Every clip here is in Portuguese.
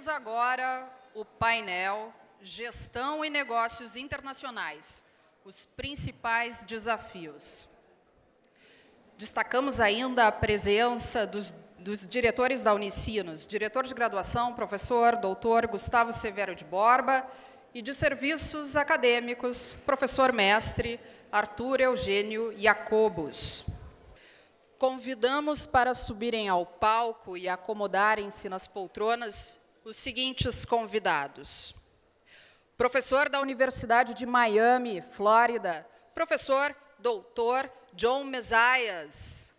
Teremos agora o painel Gestão e Negócios Internacionais, os principais desafios. Destacamos ainda a presença dos diretores da Unicinos, diretor de graduação, professor, doutor Gustavo Severo de Borba, e de serviços acadêmicos, professor mestre Arthur Eugênio Jacobus. Convidamos para subirem ao palco e acomodarem-se nas poltronas os seguintes convidados. Professor da Universidade de Miami, Flórida, professor doutor John Messias.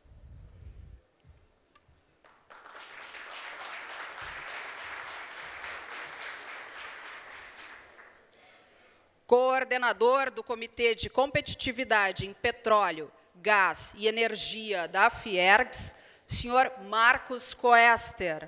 Coordenador do Comitê de Competitividade em Petróleo, Gás e Energia da Fiergs, senhor Marcos Koester.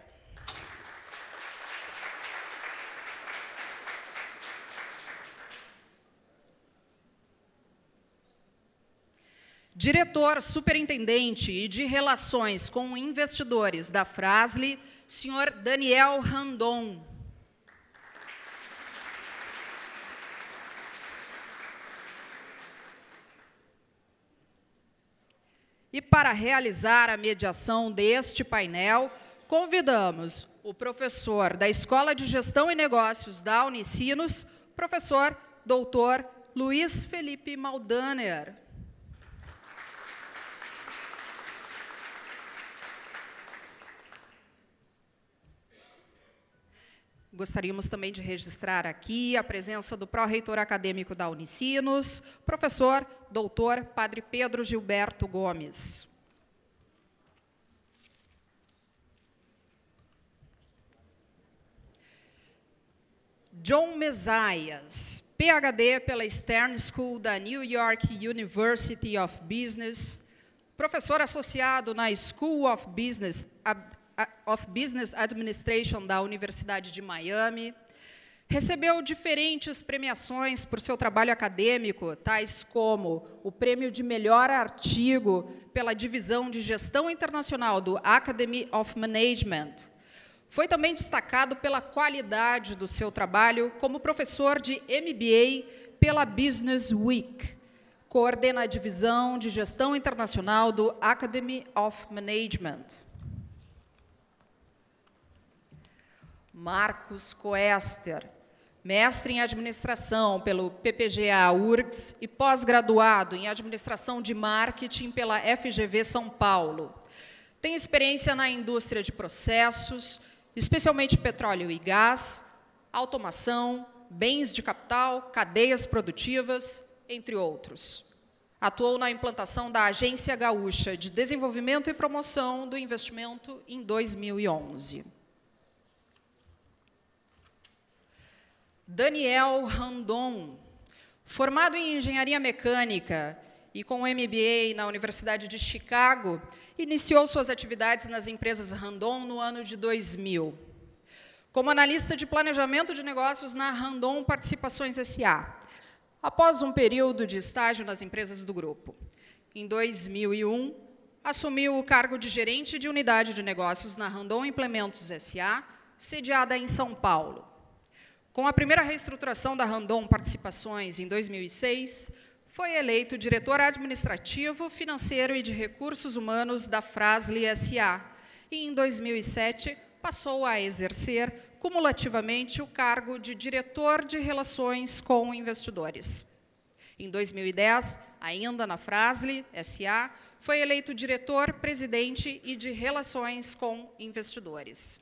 Diretor, superintendente e de relações com investidores da Fras-le, senhor Daniel Randon. E para realizar a mediação deste painel, convidamos o professor da Escola de Gestão e Negócios da Unicinos, professor doutor Luiz Felipe Maldaner. Gostaríamos também de registrar aqui a presença do pró-reitor acadêmico da Unicinos, professor doutor Padre Pedro Gilberto Gomes. John Messias, PhD pela Stern School da New York University of Business, professor associado na School of Business Administration da Universidade de Miami, recebeu diferentes premiações por seu trabalho acadêmico, tais como o Prêmio de Melhor Artigo pela Divisão de Gestão Internacional do Academy of Management. Foi também destacado pela qualidade do seu trabalho como professor de MBA pela Business Week. Coordena a Divisão de Gestão Internacional do Academy of Management. Marcos Koester, mestre em administração pelo PPGA-URGS e pós-graduado em administração de marketing pela FGV São Paulo. Tem experiência na indústria de processos, especialmente petróleo e gás, automação, bens de capital, cadeias produtivas, entre outros. Atuou na implantação da Agência Gaúcha de Desenvolvimento e Promoção do Investimento em 2011. Daniel Randon, formado em Engenharia Mecânica e com MBA na Universidade de Chicago, iniciou suas atividades nas empresas Randon no ano de 2000. Como analista de planejamento de negócios na Randon Participações S.A., após um período de estágio nas empresas do grupo. Em 2001, assumiu o cargo de gerente de unidade de negócios na Randon Implementos S.A., sediada em São Paulo. Com a primeira reestruturação da Randon Participações, em 2006, foi eleito diretor administrativo, financeiro e de recursos humanos da Fras-le S.A. E, em 2007, passou a exercer, cumulativamente, o cargo de diretor de relações com investidores. Em 2010, ainda na Fras-le S.A., foi eleito diretor, presidente e de relações com investidores.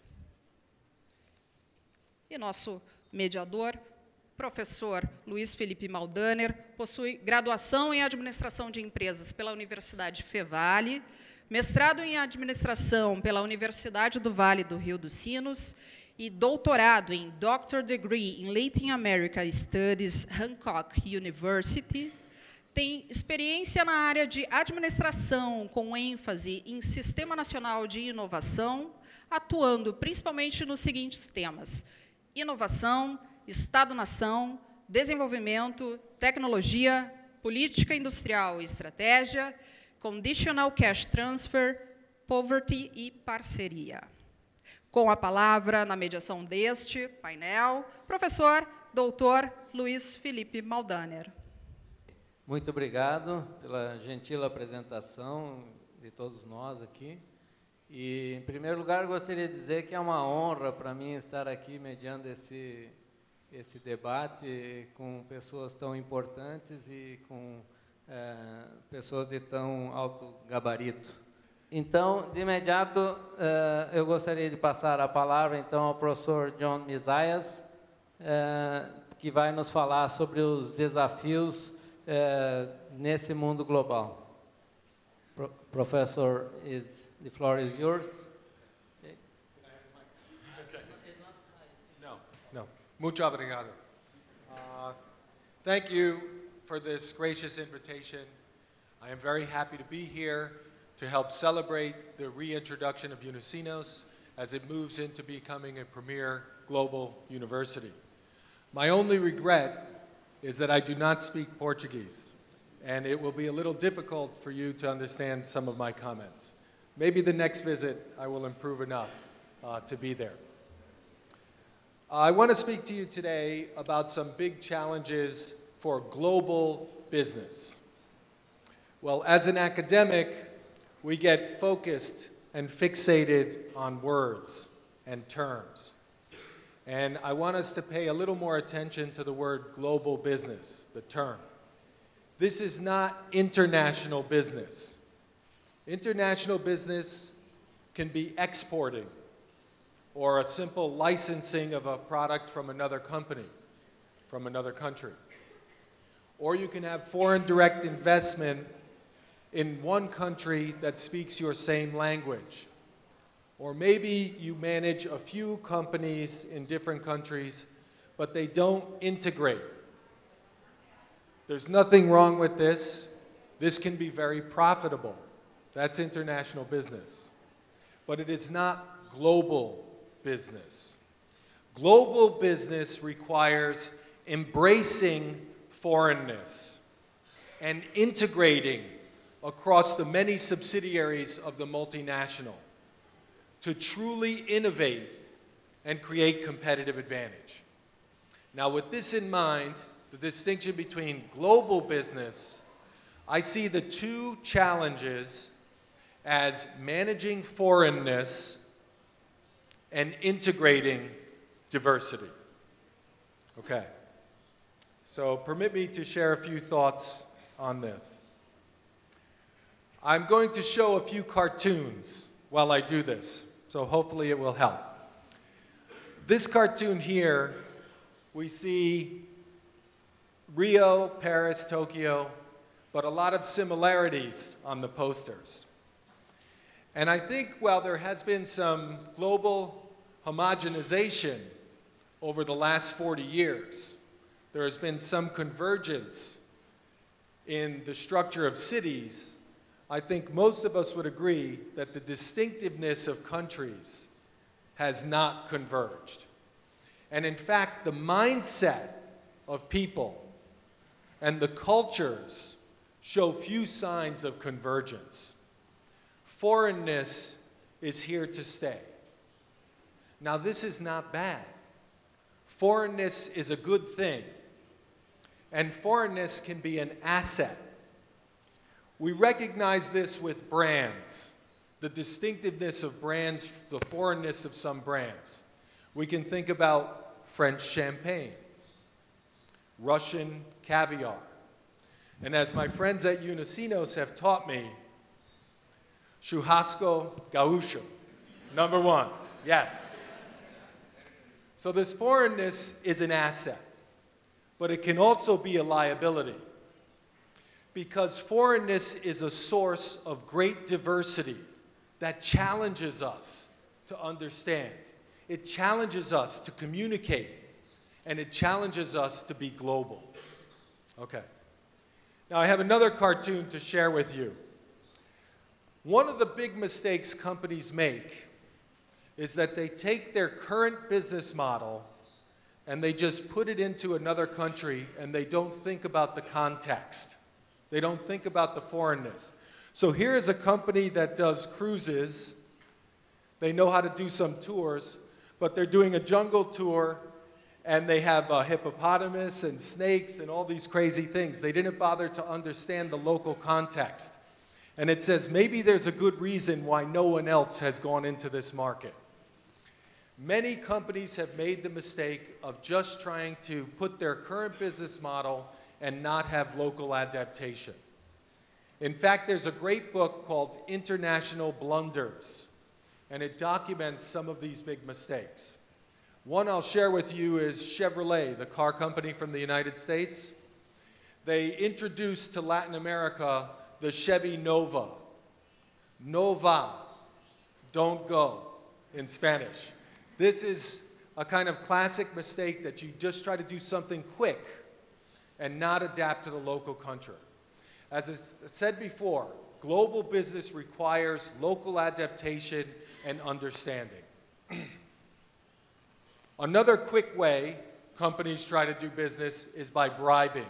E nosso mediador, professor Luiz Felipe Maldaner, possui graduação em Administração de Empresas pela Universidade Fevale, mestrado em Administração pela Universidade do Vale do Rio dos Sinos e doutorado em Doctor Degree in Latin America Studies, Hancock University. Tem experiência na área de administração, com ênfase em Sistema Nacional de Inovação, atuando principalmente nos seguintes temas: inovação, Estado-nação, desenvolvimento, tecnologia, política industrial e estratégia, conditional cash transfer, poverty e parceria. Com a palavra, na mediação deste painel, professor doutor Luiz Felipe Maldaner. Muito obrigado pela gentil apresentação de todos nós aqui. E, em primeiro lugar, gostaria de dizer que é uma honra para mim estar aqui mediando esse debate com pessoas tão importantes e com pessoas de tão alto gabarito. Então, de imediato, eu gostaria de passar a palavra, então, ao professor John Messias, que vai nos falar sobre os desafios nesse mundo global. Professor, the floor is yours. No. Muito obrigado. Thank you for this gracious invitation. I am very happy to be here to help celebrate the reintroduction of Unicinos as it moves into becoming a premier global university. My only regret is that I do not speak Portuguese, and it will be a little difficult for you to understand some of my comments. Maybe the next visit I will improve enough to be there. I want to speak to you today about some big challenges for global business. Well, as an academic, we get focused and fixated on words and terms. And I want us to pay a little more attention to the word global business, the term. This is not international business. International business can be exporting or a simple licensing of a product from another company, from another country. Or you can have foreign direct investment in one country that speaks your same language. Or maybe you manage a few companies in different countries, but they don't integrate. There's nothing wrong with this. This can be very profitable. That's international business. But it is not global business. Global business requires embracing foreignness and integrating across the many subsidiaries of the multinational to truly innovate and create competitive advantage. Now, with this in mind, the distinction between global business, I see the two challenges as managing foreignness and integrating diversity. Okay. So permit me to share a few thoughts on this. I'm going to show a few cartoons while I do this, so hopefully it will help. This cartoon here, we see Rio, Paris, Tokyo, but a lot of similarities on the posters. And I think while there has been some global homogenization over the last 40 years, there has been some convergence in the structure of cities. I think most of us would agree that the distinctiveness of countries has not converged. And in fact, the mindset of people and the cultures show few signs of convergence. Foreignness is here to stay. Now, this is not bad. Foreignness is a good thing. And foreignness can be an asset. We recognize this with brands, the distinctiveness of brands, the foreignness of some brands. We can think about French champagne, Russian caviar. And as my friends at Unicinos have taught me, churrasco gaúcho, number one, yes. So this foreignness is an asset, but it can also be a liability, because foreignness is a source of great diversity that challenges us to understand. It challenges us to communicate, and it challenges us to be global. Okay. Now I have another cartoon to share with you. One of the big mistakes companies make is that they take their current business model and they just put it into another country and they don't think about the context. They don't think about the foreignness. So here is a company that does cruises They know how to do some tours, but they're doing a jungle tour and they have a hippopotamus and snakes and all these crazy things. They didn't bother to understand the local context. And it says maybe there's a good reason why no one else has gone into this market. Many companies have made the mistake of just trying to put their current business model and not have local adaptation. In fact, there's a great book called International Blunders, and it documents some of these big mistakes. One I'll share with you is Chevrolet, the car company from the United States. They introduced to Latin America the Chevy Nova. Nova, don't go, in Spanish. This is a kind of classic mistake that you just try to do something quick and not adapt to the local country. As I said before, global business requires local adaptation and understanding. Another quick way companies try to do business is by bribing.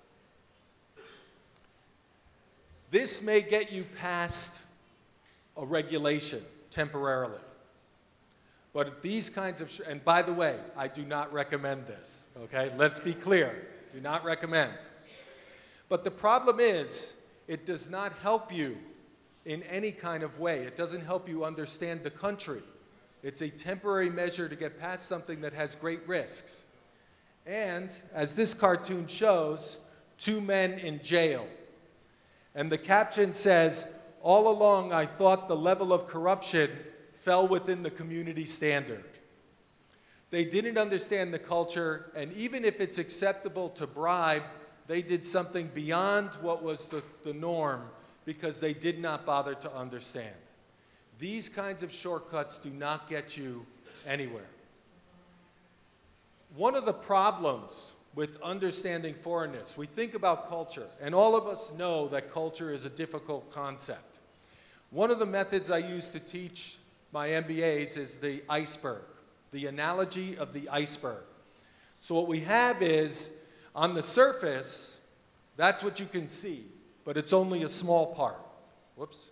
This may get you past a regulation temporarily. But these kinds of, and by the way, I do not recommend this, okay? Let's be clear, do not recommend. But the problem is, it does not help you in any kind of way. It doesn't help you understand the country. It's a temporary measure to get past something that has great risks. And, as this cartoon shows, 2 men in jail. And the caption says, "All along I thought the level of corruption fell within the community standard." They didn't understand the culture, and even if it's acceptable to bribe, they did something beyond what was the norm because they did not bother to understand. These kinds of shortcuts do not get you anywhere. One of the problems with understanding foreignness, we think about culture, and all of us know that culture is a difficult concept. One of the methods I use to teach my MBAs is the iceberg, the analogy of the iceberg. So what we have is, on the surface, that's what you can see, but it's only a small part. Whoops.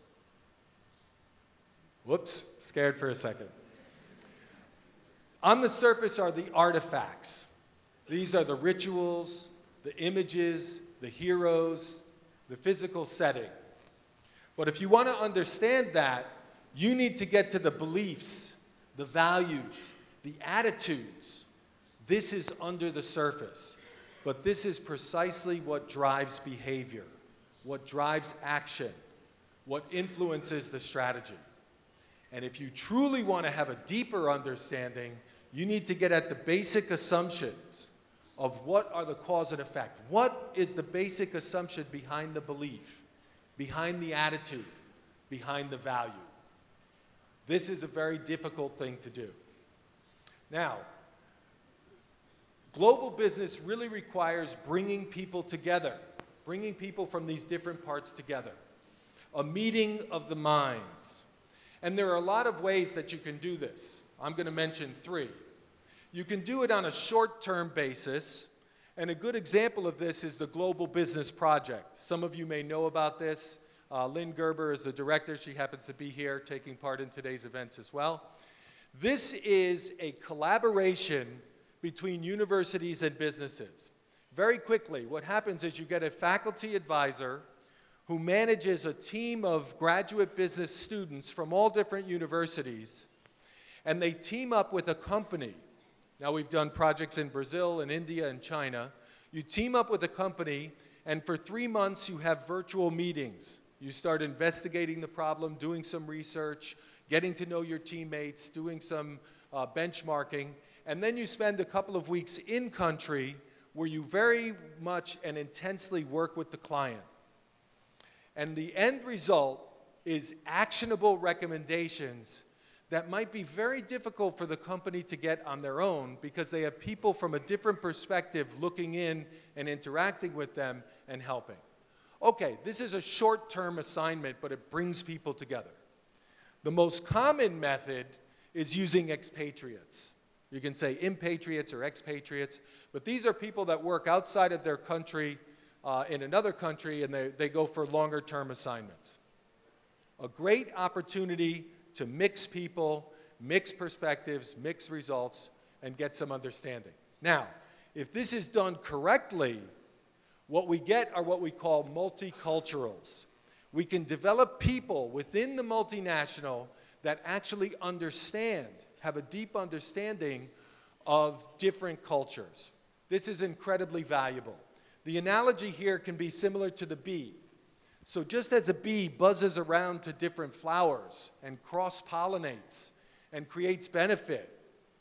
Whoops, scared for a second. On the surface are the artifacts. These are the rituals, the images, the heroes, the physical setting. But if you want to understand that, you need to get to the beliefs, the values, the attitudes. This is under the surface. But this is precisely what drives behavior, what drives action, what influences the strategy. And if you truly want to have a deeper understanding, you need to get at the basic assumptions of what are the cause and effect. What is the basic assumption behind the belief, behind the attitude, behind the value? This is a very difficult thing to do. Now, global business really requires bringing people together, bringing people from these different parts together. A meeting of the minds. And there are a lot of ways that you can do this. I'm going to mention 3. You can do it on a short-term basis, and a good example of this is the Global Business Project. Some of you may know about this. Lynn Gerber is the director. She happens to be here taking part in today's events as well. This is a collaboration between universities and businesses. Very quickly, what happens is you get a faculty advisor who manages a team of graduate business students from all different universities, and they team up with a company. Now, we've done projects in Brazil and India and China. You team up with a company, and for 3 months you have virtual meetings. You start investigating the problem, doing some research, getting to know your teammates, doing some benchmarking, and then you spend a couple of weeks in country where you very much and intensely work with the client. And the end result is actionable recommendations that might be very difficult for the company to get on their own because they have people from a different perspective looking in and interacting with them and helping. Okay, this is a short-term assignment, but it brings people together. The most common method is using expatriates. You can say impatriates or expatriates, but these are people that work outside of their country in another country, and they go for longer-term assignments. A great opportunity to mix people mix perspectives, mix results, and get some understanding. Now, if this is done correctly, what we get are what we call multiculturals. We can develop people within the multinational that actually understand, have a deep understanding of different cultures. This is incredibly valuable. The analogy here can be similar to the bee. So just as a bee buzzes around to different flowers and cross-pollinates and creates benefit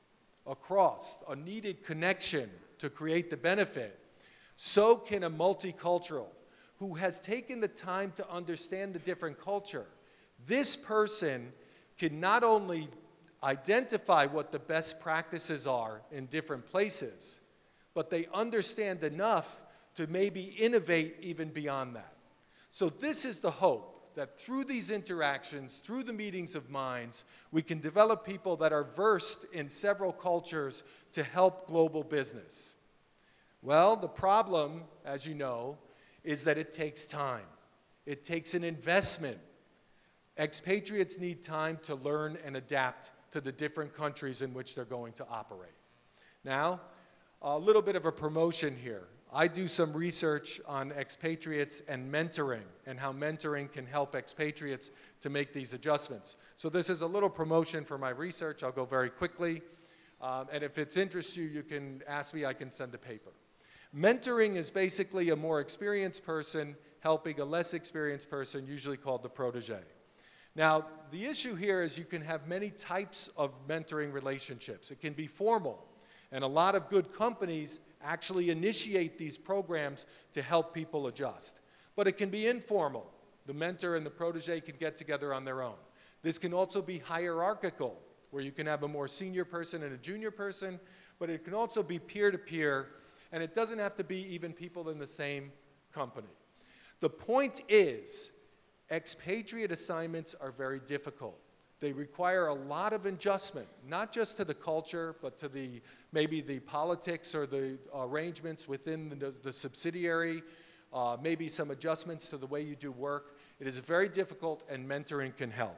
across a needed connection to create the benefit, so can a multicultural who has taken the time to understand the different culture. This person can not only identify what the best practices are in different places, but they understand enough to maybe innovate even beyond that. So this is the hope, that through these interactions, through the meetings of minds, we can develop people that are versed in several cultures to help global business. Well, the problem, as you know, is that it takes time. It takes an investment. Expatriates need time to learn and adapt to the different countries in which they're going to operate. Now, a little bit of a promotion here. I do some research on expatriates and mentoring and how mentoring can help expatriates to make these adjustments. So this is a little promotion for my research. I'll go very quickly. And if it interests you, you can ask me, I can send a paper. Mentoring is basically a more experienced person helping a less experienced person, usually called the protege. Now, the issue here is you can have many types of mentoring relationships. It can be formal, and a lot of good companies actually initiate these programs to help people adjust. But it can be informal. The mentor and the protege can get together on their own. This can also be hierarchical, where you can have a more senior person and a junior person, but it can also be peer-to-peer, and it doesn't have to be even people in the same company. The point is, expatriate assignments are very difficult. They require a lot of adjustment, not just to the culture, but to maybe the politics or the arrangements within the subsidiary, maybe some adjustments to the way you do work. It is very difficult, and mentoring can help.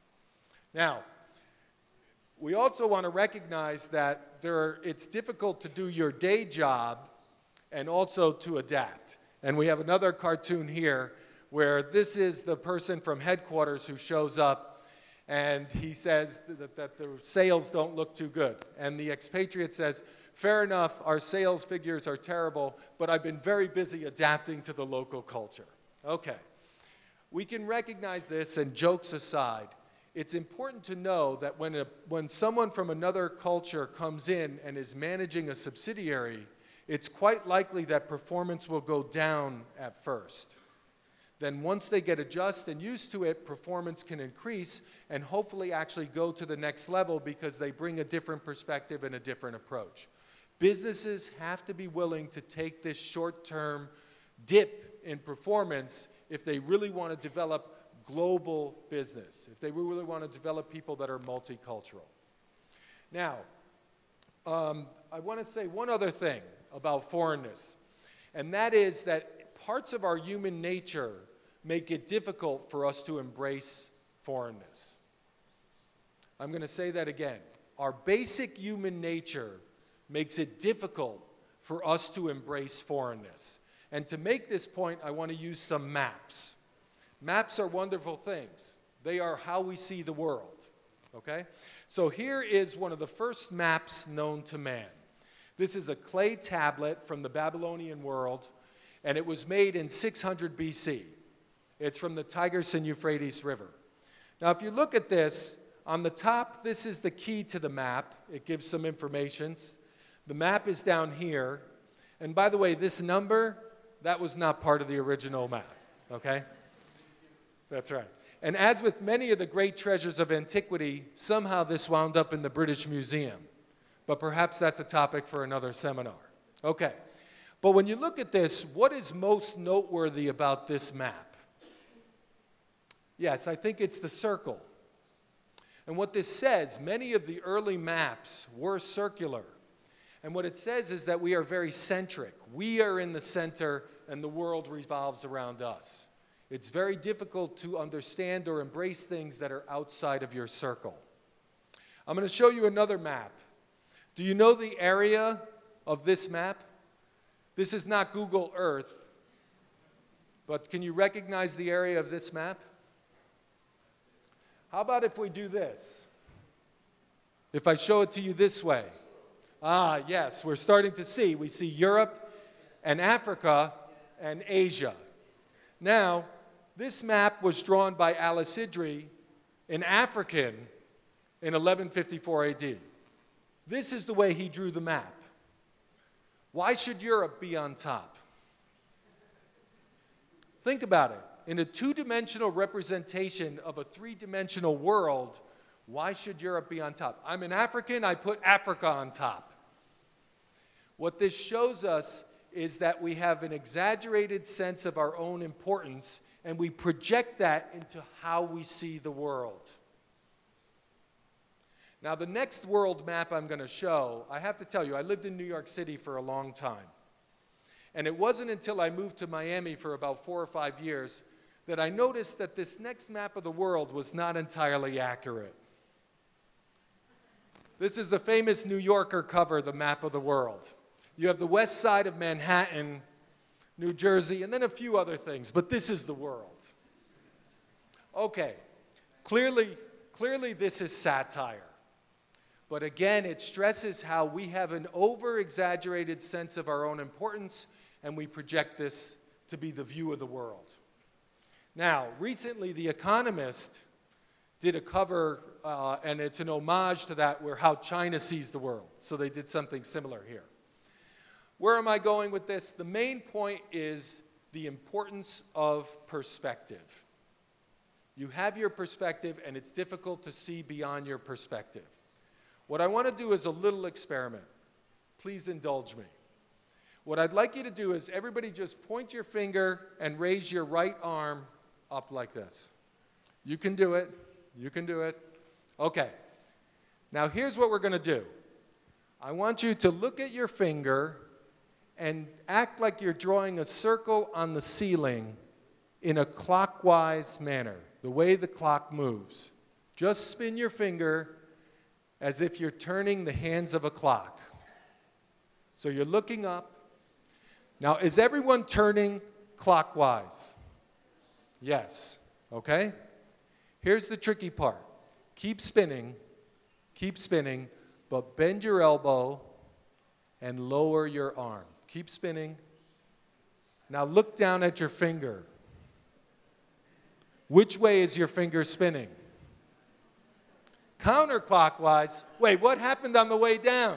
Now, we also want to recognize that it's difficult to do your day job and also to adapt. And we have another cartoon here where this is the person from headquarters who shows up, and he says that the sales don't look too good. And the expatriate says, fair enough, our sales figures are terrible, but I've been very busy adapting to the local culture. Okay. We can recognize this, and jokes aside, it's important to know that when someone from another culture comes in and is managing a subsidiary, it's quite likely that performance will go down at first. Then once they get adjusted and used to it, performance can increase and hopefully actually go to the next level because they bring a different perspective and a different approach. Businesses have to be willing to take this short-term dip in performance if they really want to develop global business, if they really want to develop people that are multicultural. Now, I want to say one other thing about foreignness, and that is that parts of our human nature make it difficult for us to embrace foreignness. I'm going to say that again. Our basic human nature makes it difficult for us to embrace foreignness. And to make this point, I want to use some maps. Maps are wonderful things. They are how we see the world, okay? So here is one of the first maps known to man. This is a clay tablet from the Babylonian world, and it was made in 600 BC. It's from the Tigris and Euphrates River. Now, if you look at this, on the top, this is the key to the map. It gives some information. The map is down here. And by the way, this number, that was not part of the original map, okay? That's right. And as with many of the great treasures of antiquity, somehow this wound up in the British Museum. But perhaps that's a topic for another seminar. Okay. But when you look at this, what is most noteworthy about this map? Yes, I think it's the circle. And what this says, many of the early maps were circular. And what it says is that we are very centric. We are in the center, and the world revolves around us. It's very difficult to understand or embrace things that are outside of your circle. I'm going to show you another map. Do you know the area of this map? This is not Google Earth, but can you recognize the area of this map? How about if we do this? If I show it to you this way. Ah, yes, we're starting to see. We see Europe and Africa and Asia. Now, this map was drawn by Al-Sidri, an African, in 1154 AD. This is the way he drew the map. Why should Europe be on top? Think about it. In a two-dimensional representation of a three-dimensional world, why should Europe be on top? I'm an African, I put Africa on top. What this shows us is that we have an exaggerated sense of our own importance, and we project that into how we see the world. Now, the next world map I'm going to show, I have to tell you, I lived in New York City for a long time. And it wasn't until I moved to Miami for about 4 or 5 years that I noticed that this next map of the world was not entirely accurate. This is the famous New Yorker cover, the map of the world. You have the west side of Manhattan, New Jersey, and then a few other things, but this is the world. Okay, clearly this is satire. But again, it stresses how we have an over-exaggerated sense of our own importance, and we project this to be the view of the world. Now, recently, The Economist did a cover, and it's an homage to that, where how China sees the world. So they did something similar here. Where am I going with this? The main point is the importance of perspective. You have your perspective, and it's difficult to see beyond your perspective. What I want to do is a little experiment. Please indulge me. What I'd like you to do is everybody just point your finger and raise your right arm up like this. You can do it. You can do it. Okay. Now here's what we're going to do. I want you to look at your finger and act like you're drawing a circle on the ceiling in a clockwise manner, the way the clock moves. Just spin your finger as if you're turning the hands of a clock. So you're looking up. Now, is everyone turning clockwise? Yes. Okay? Here's the tricky part. Keep spinning, but bend your elbow and lower your arm. Keep spinning. Now look down at your finger. Which way is your finger spinning? Counterclockwise. Wait, what happened on the way down?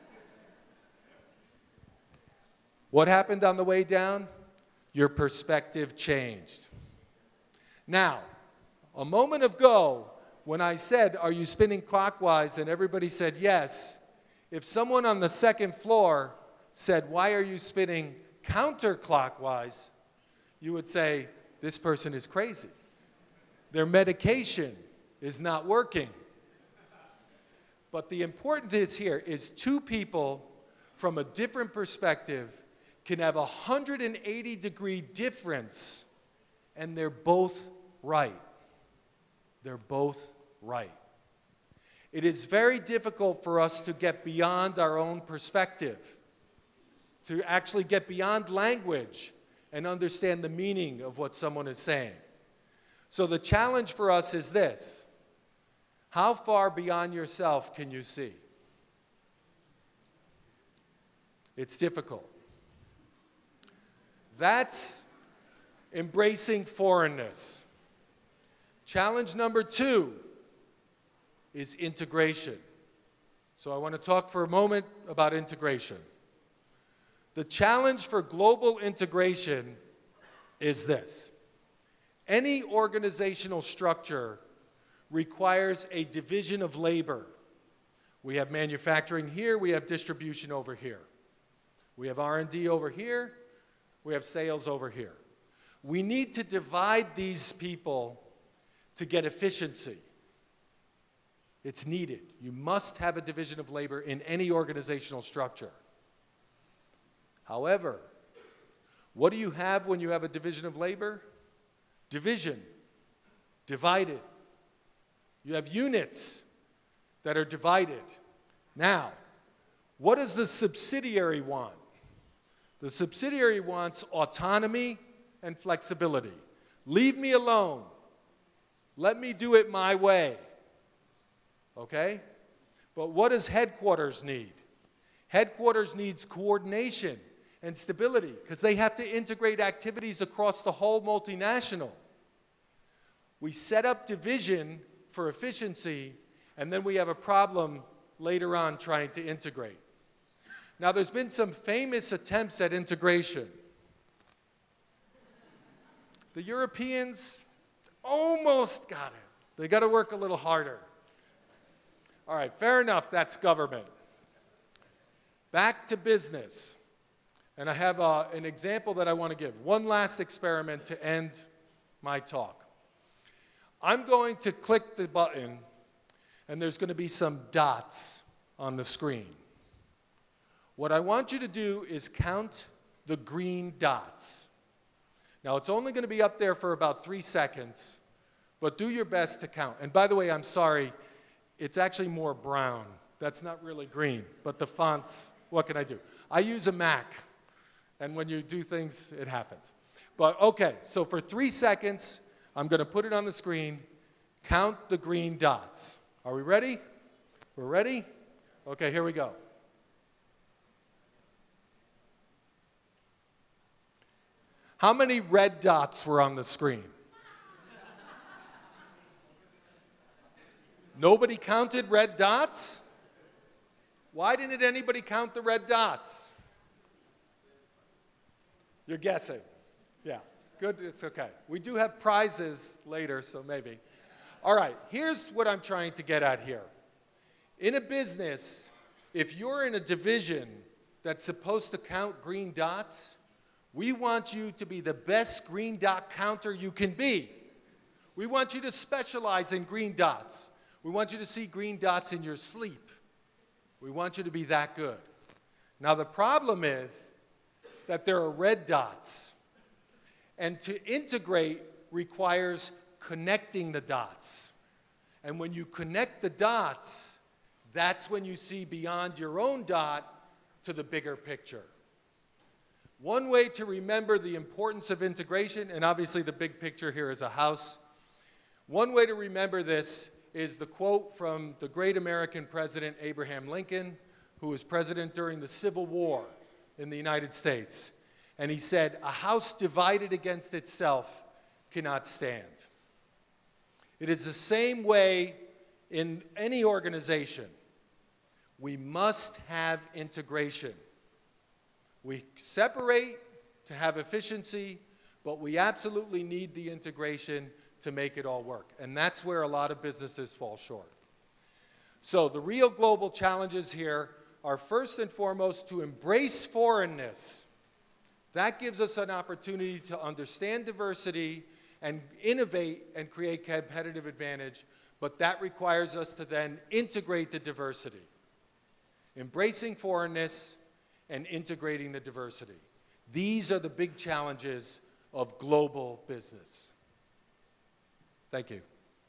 What happened on the way down? Your perspective changed. Now, a moment ago, when I said, are you spinning clockwise, and everybody said yes, if someone on the second floor said, why are you spinning counterclockwise, you would say, this person is crazy. Their medication is not working. But the important is here is two people from a different perspective can have a 180-degree difference, and they're both right. They're both right. It is very difficult for us to get beyond our own perspective, to actually get beyond language and understand the meaning of what someone is saying. So the challenge for us is this. How far beyond yourself can you see? It's difficult. That's embracing foreignness. Challenge number 2 is integration. So I want to talk for a moment about integration. The challenge for global integration is this. Any organizational structure requires a division of labor. We have manufacturing here, we have distribution over here. We have R&D over here, we have sales over here. We need to divide these people to get efficiency. It's needed. You must have a division of labor in any organizational structure. However, what do you have when you have a division of labor? Division, divided. You have units. that are divided. Now, what does the subsidiary want? The subsidiary wants autonomy and flexibility. Leave me alone. Let me do it my way. Okay? But what does headquarters need? Headquarters needs coordination and stability because they have to integrate activities across the whole multinational. We set up division for efficiency, and then we have a problem later on trying to integrate. Now, there's been some famous attempts at integration. The Europeans almost got it. They got to work a little harder. All right, fair enough, that's government. Back to business. And I have an example that I want to give. One last experiment to end my talk. I'm going to click the button, and there's going to be some dots on the screen. What I want you to do is count the green dots. Now, it's only going to be up there for about 3 seconds, but do your best to count. And by the way, I'm sorry, it's actually more brown. That's not really green, but the fonts, what can I do? I use a Mac, and when you do things, it happens. But okay, so for 3 seconds, I'm going to put it on the screen. Count the green dots. Are we ready? We're ready? Okay, here we go. How many red dots were on the screen? Nobody counted red dots? Why didn't anybody count the red dots? You're guessing. Yeah, good, it's okay. We do have prizes later, so maybe. All right, here's what I'm trying to get at here. In a business, if you're in a division that's supposed to count green dots, we want you to be the best green dot counter you can be. We want you to specialize in green dots. We want you to see green dots in your sleep. We want you to be that good. Now, the problem is that there are red dots. And to integrate requires connecting the dots. And when you connect the dots, that's when you see beyond your own dot to the bigger picture. One way to remember the importance of integration, and obviously the big picture here is a house. One way to remember this is the quote from the great American president Abraham Lincoln, who was president during the Civil War in the United States. And he said, "A house divided against itself cannot stand." It is the same way in any organization. We must have integration. We separate to have efficiency, but we absolutely need the integration to make it all work. And that's where a lot of businesses fall short. So the real global challenges here are first and foremost to embrace foreignness. That gives us an opportunity to understand diversity and innovate and create competitive advantage, but that requires us to then integrate the diversity. Embracing foreignness and integrating the diversity. These are the big challenges of global business. Thank you.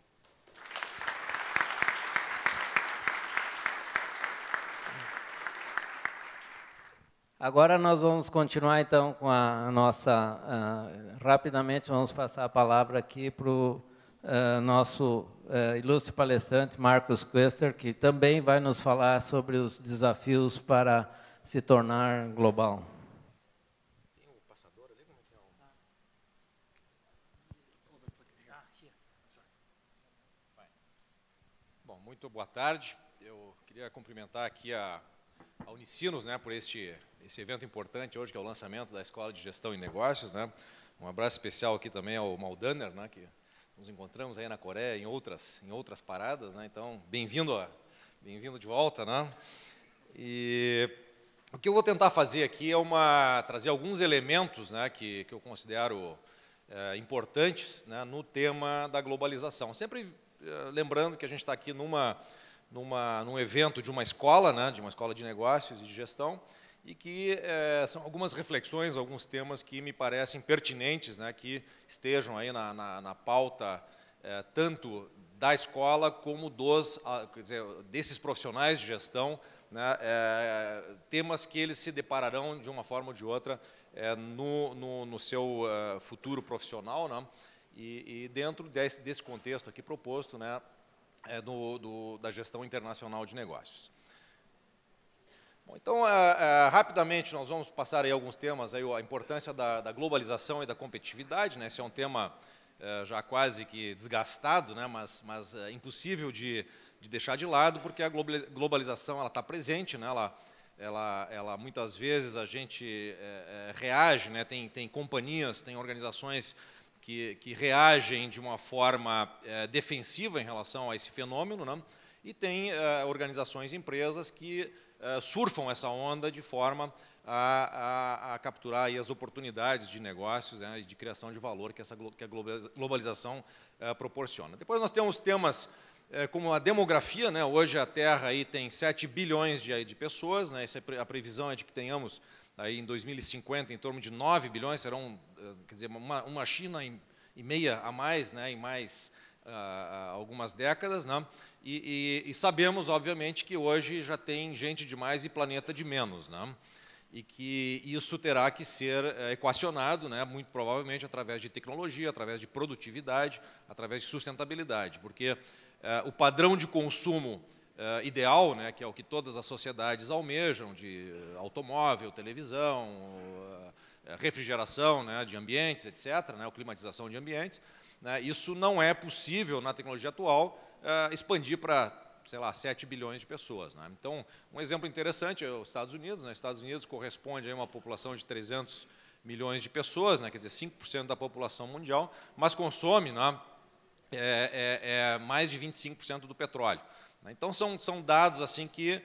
Agora nós vamos continuar então com a nossa... rapidamente vamos passar a palavra aqui para o nosso ilustre palestrante, Marcus Koester, que também vai nos falar sobre os desafios para se tornar global. Tem o passador ali? Como é que é? Bom, muito boa tarde. Eu queria cumprimentar aqui a Unicinos, né, por esse evento importante hoje, que é o lançamento da Escola de Gestão e Negócios, né. Um abraço especial aqui também ao Maldaner, né, que nos encontramos aí na Coreia em outras paradas, né. Então, bem-vindo de volta, né. E o que eu vou tentar fazer aqui é trazer alguns elementos, né, que eu considero importantes, né, no tema da globalização. Sempre lembrando que a gente está aqui num evento de uma escola, né, de uma escola de negócios e de gestão, e que são algumas reflexões, alguns temas que me parecem pertinentes, né, que estejam aí na pauta tanto da escola como quer dizer, desses profissionais de gestão, né, temas que eles se depararão de uma forma ou de outra no seu futuro profissional, né, e dentro desse contexto aqui proposto, né, da gestão internacional de negócios. Bom, então, rapidamente, nós vamos passar aí alguns temas, aí, a importância da globalização e da competitividade, né, esse é um tema já quase que desgastado, né, mas impossível de deixar de lado, porque a globalização ela está presente, né, ela muitas vezes a gente reage, né, tem companhias, tem organizações que reagem de uma forma defensiva em relação a esse fenômeno, né, e tem organizações e empresas que surfam essa onda de forma a capturar aí as oportunidades de negócios, né, e de criação de valor que a globalização proporciona. Depois nós temos temas como a demografia, né, hoje a Terra aí tem 7 bilhões de pessoas, né, a previsão é de que tenhamos aí em 2050 em torno de 9 bilhões, serão, quer dizer, uma China e meia a mais, né, em mais algumas décadas, né, e sabemos, obviamente, que hoje já tem gente demais e planeta de menos, né, e que isso terá que ser equacionado, né, muito provavelmente através de tecnologia, através de produtividade, através de sustentabilidade, porque o padrão de consumo ideal, né, que é o que todas as sociedades almejam, de automóvel, televisão, refrigeração, né, de ambientes, etc., né, climatização de ambientes, né, isso não é possível na tecnologia atual expandir para, sei lá, 7 bilhões de pessoas, né. Então, um exemplo interessante é os Estados Unidos, né, os Estados Unidos corresponde a uma população de 300 milhões de pessoas, né, quer dizer, 5% da população mundial, mas consome, né, mais de 25% do petróleo. Então, são dados assim que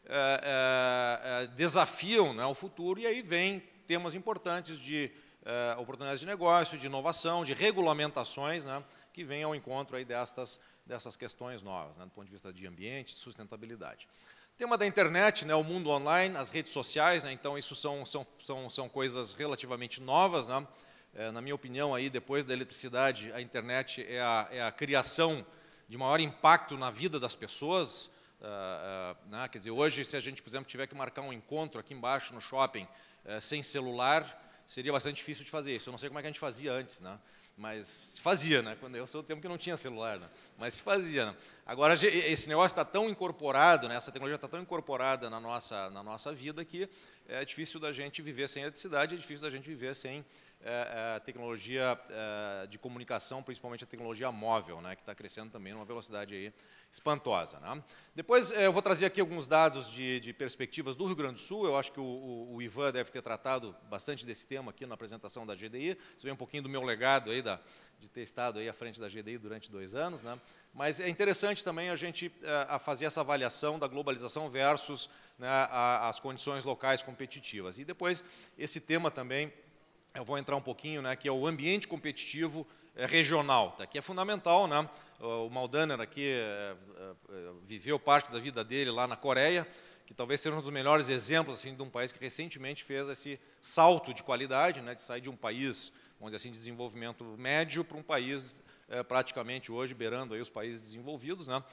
desafiam, né, o futuro, e aí vem temas importantes de oportunidades de negócio, de inovação, de regulamentações, né, que vêm ao encontro aí dessas questões novas, né, do ponto de vista de ambiente e sustentabilidade. Tema da internet, né, o mundo online, as redes sociais, né, então isso são coisas relativamente novas, né. Na minha opinião, aí, depois da eletricidade, a internet é a criação de maior impacto na vida das pessoas, né? Quer dizer, hoje, se a gente, por exemplo, tiver que marcar um encontro aqui embaixo no shopping sem celular, seria bastante difícil de fazer isso. Eu não sei como é que a gente fazia antes, né? Mas se fazia, né? Quando eu sou do tempo que não tinha celular, né? Mas se fazia, né? Agora, esse negócio está tão incorporado, né? Essa tecnologia está tão incorporada na nossa vida que é difícil da gente viver sem eletricidade, é difícil da gente viver sem tecnologia de comunicação, principalmente a tecnologia móvel, né, que está crescendo também numa velocidade aí espantosa, né. Depois eu vou trazer aqui alguns dados de perspectivas do Rio Grande do Sul. Eu acho que o Ivan deve ter tratado bastante desse tema aqui na apresentação da GDI. Você vê um pouquinho do meu legado aí de ter estado aí à frente da GDI durante 2 anos, né. Mas é interessante também a gente fazer essa avaliação da globalização versus, né, as condições locais competitivas. E depois esse tema também eu vou entrar um pouquinho, né, que é o ambiente competitivo regional, tá, que é fundamental, né. O Maldaner aqui viveu parte da vida dele lá na Coreia, que talvez seja um dos melhores exemplos assim, de um país que recentemente fez esse salto de qualidade, né, de sair de um país, vamos dizer assim, de desenvolvimento médio para um país praticamente hoje beirando aí os países desenvolvidos, né,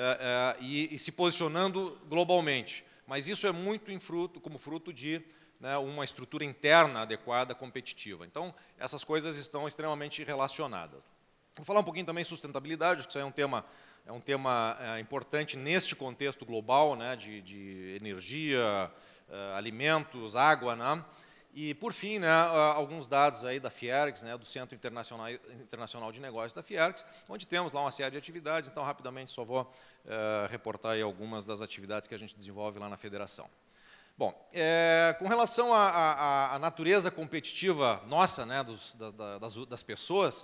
e se posicionando globalmente. Mas isso é muito como fruto de, né, uma estrutura interna adequada, competitiva. Então, essas coisas estão extremamente relacionadas. Vou falar um pouquinho também de sustentabilidade, acho que isso é um tema importante neste contexto global, né, de energia, alimentos, água, né. E, por fim, né, alguns dados aí da Fiergs, né, do Centro Internacional de Negócios da Fiergs, onde temos lá uma série de atividades. Então, rapidamente, só vou reportar aí algumas das atividades que a gente desenvolve lá na federação. Bom, com relação à natureza competitiva nossa, né, das pessoas,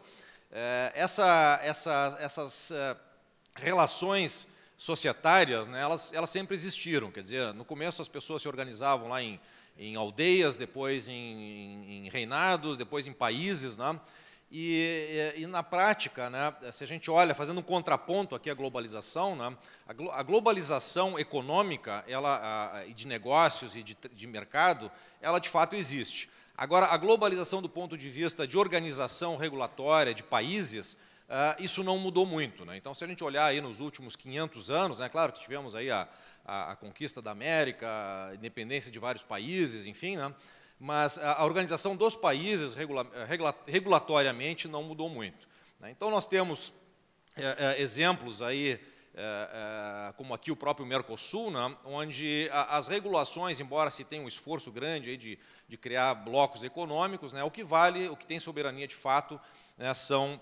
essas relações societárias, né, elas sempre existiram. Quer dizer, no começo as pessoas se organizavam lá em aldeias, depois em reinados, depois em países, né? E na prática, né, se a gente olha, fazendo um contraponto aqui à globalização, né, a globalização econômica e de negócios e de mercado, ela de fato existe. Agora, a globalização do ponto de vista de organização regulatória de países, isso não mudou muito, né? Então, se a gente olhar aí nos últimos 500 anos, né, claro que tivemos aí a conquista da América, a independência de vários países, enfim, né? Mas a organização dos países regulatoriamente não mudou muito, né? Então, nós temos exemplos aí, como aqui o próprio Mercosul, né, onde as regulações, embora se tenha um esforço grande aí de criar blocos econômicos, né, o que vale, o que tem soberania de fato, né, são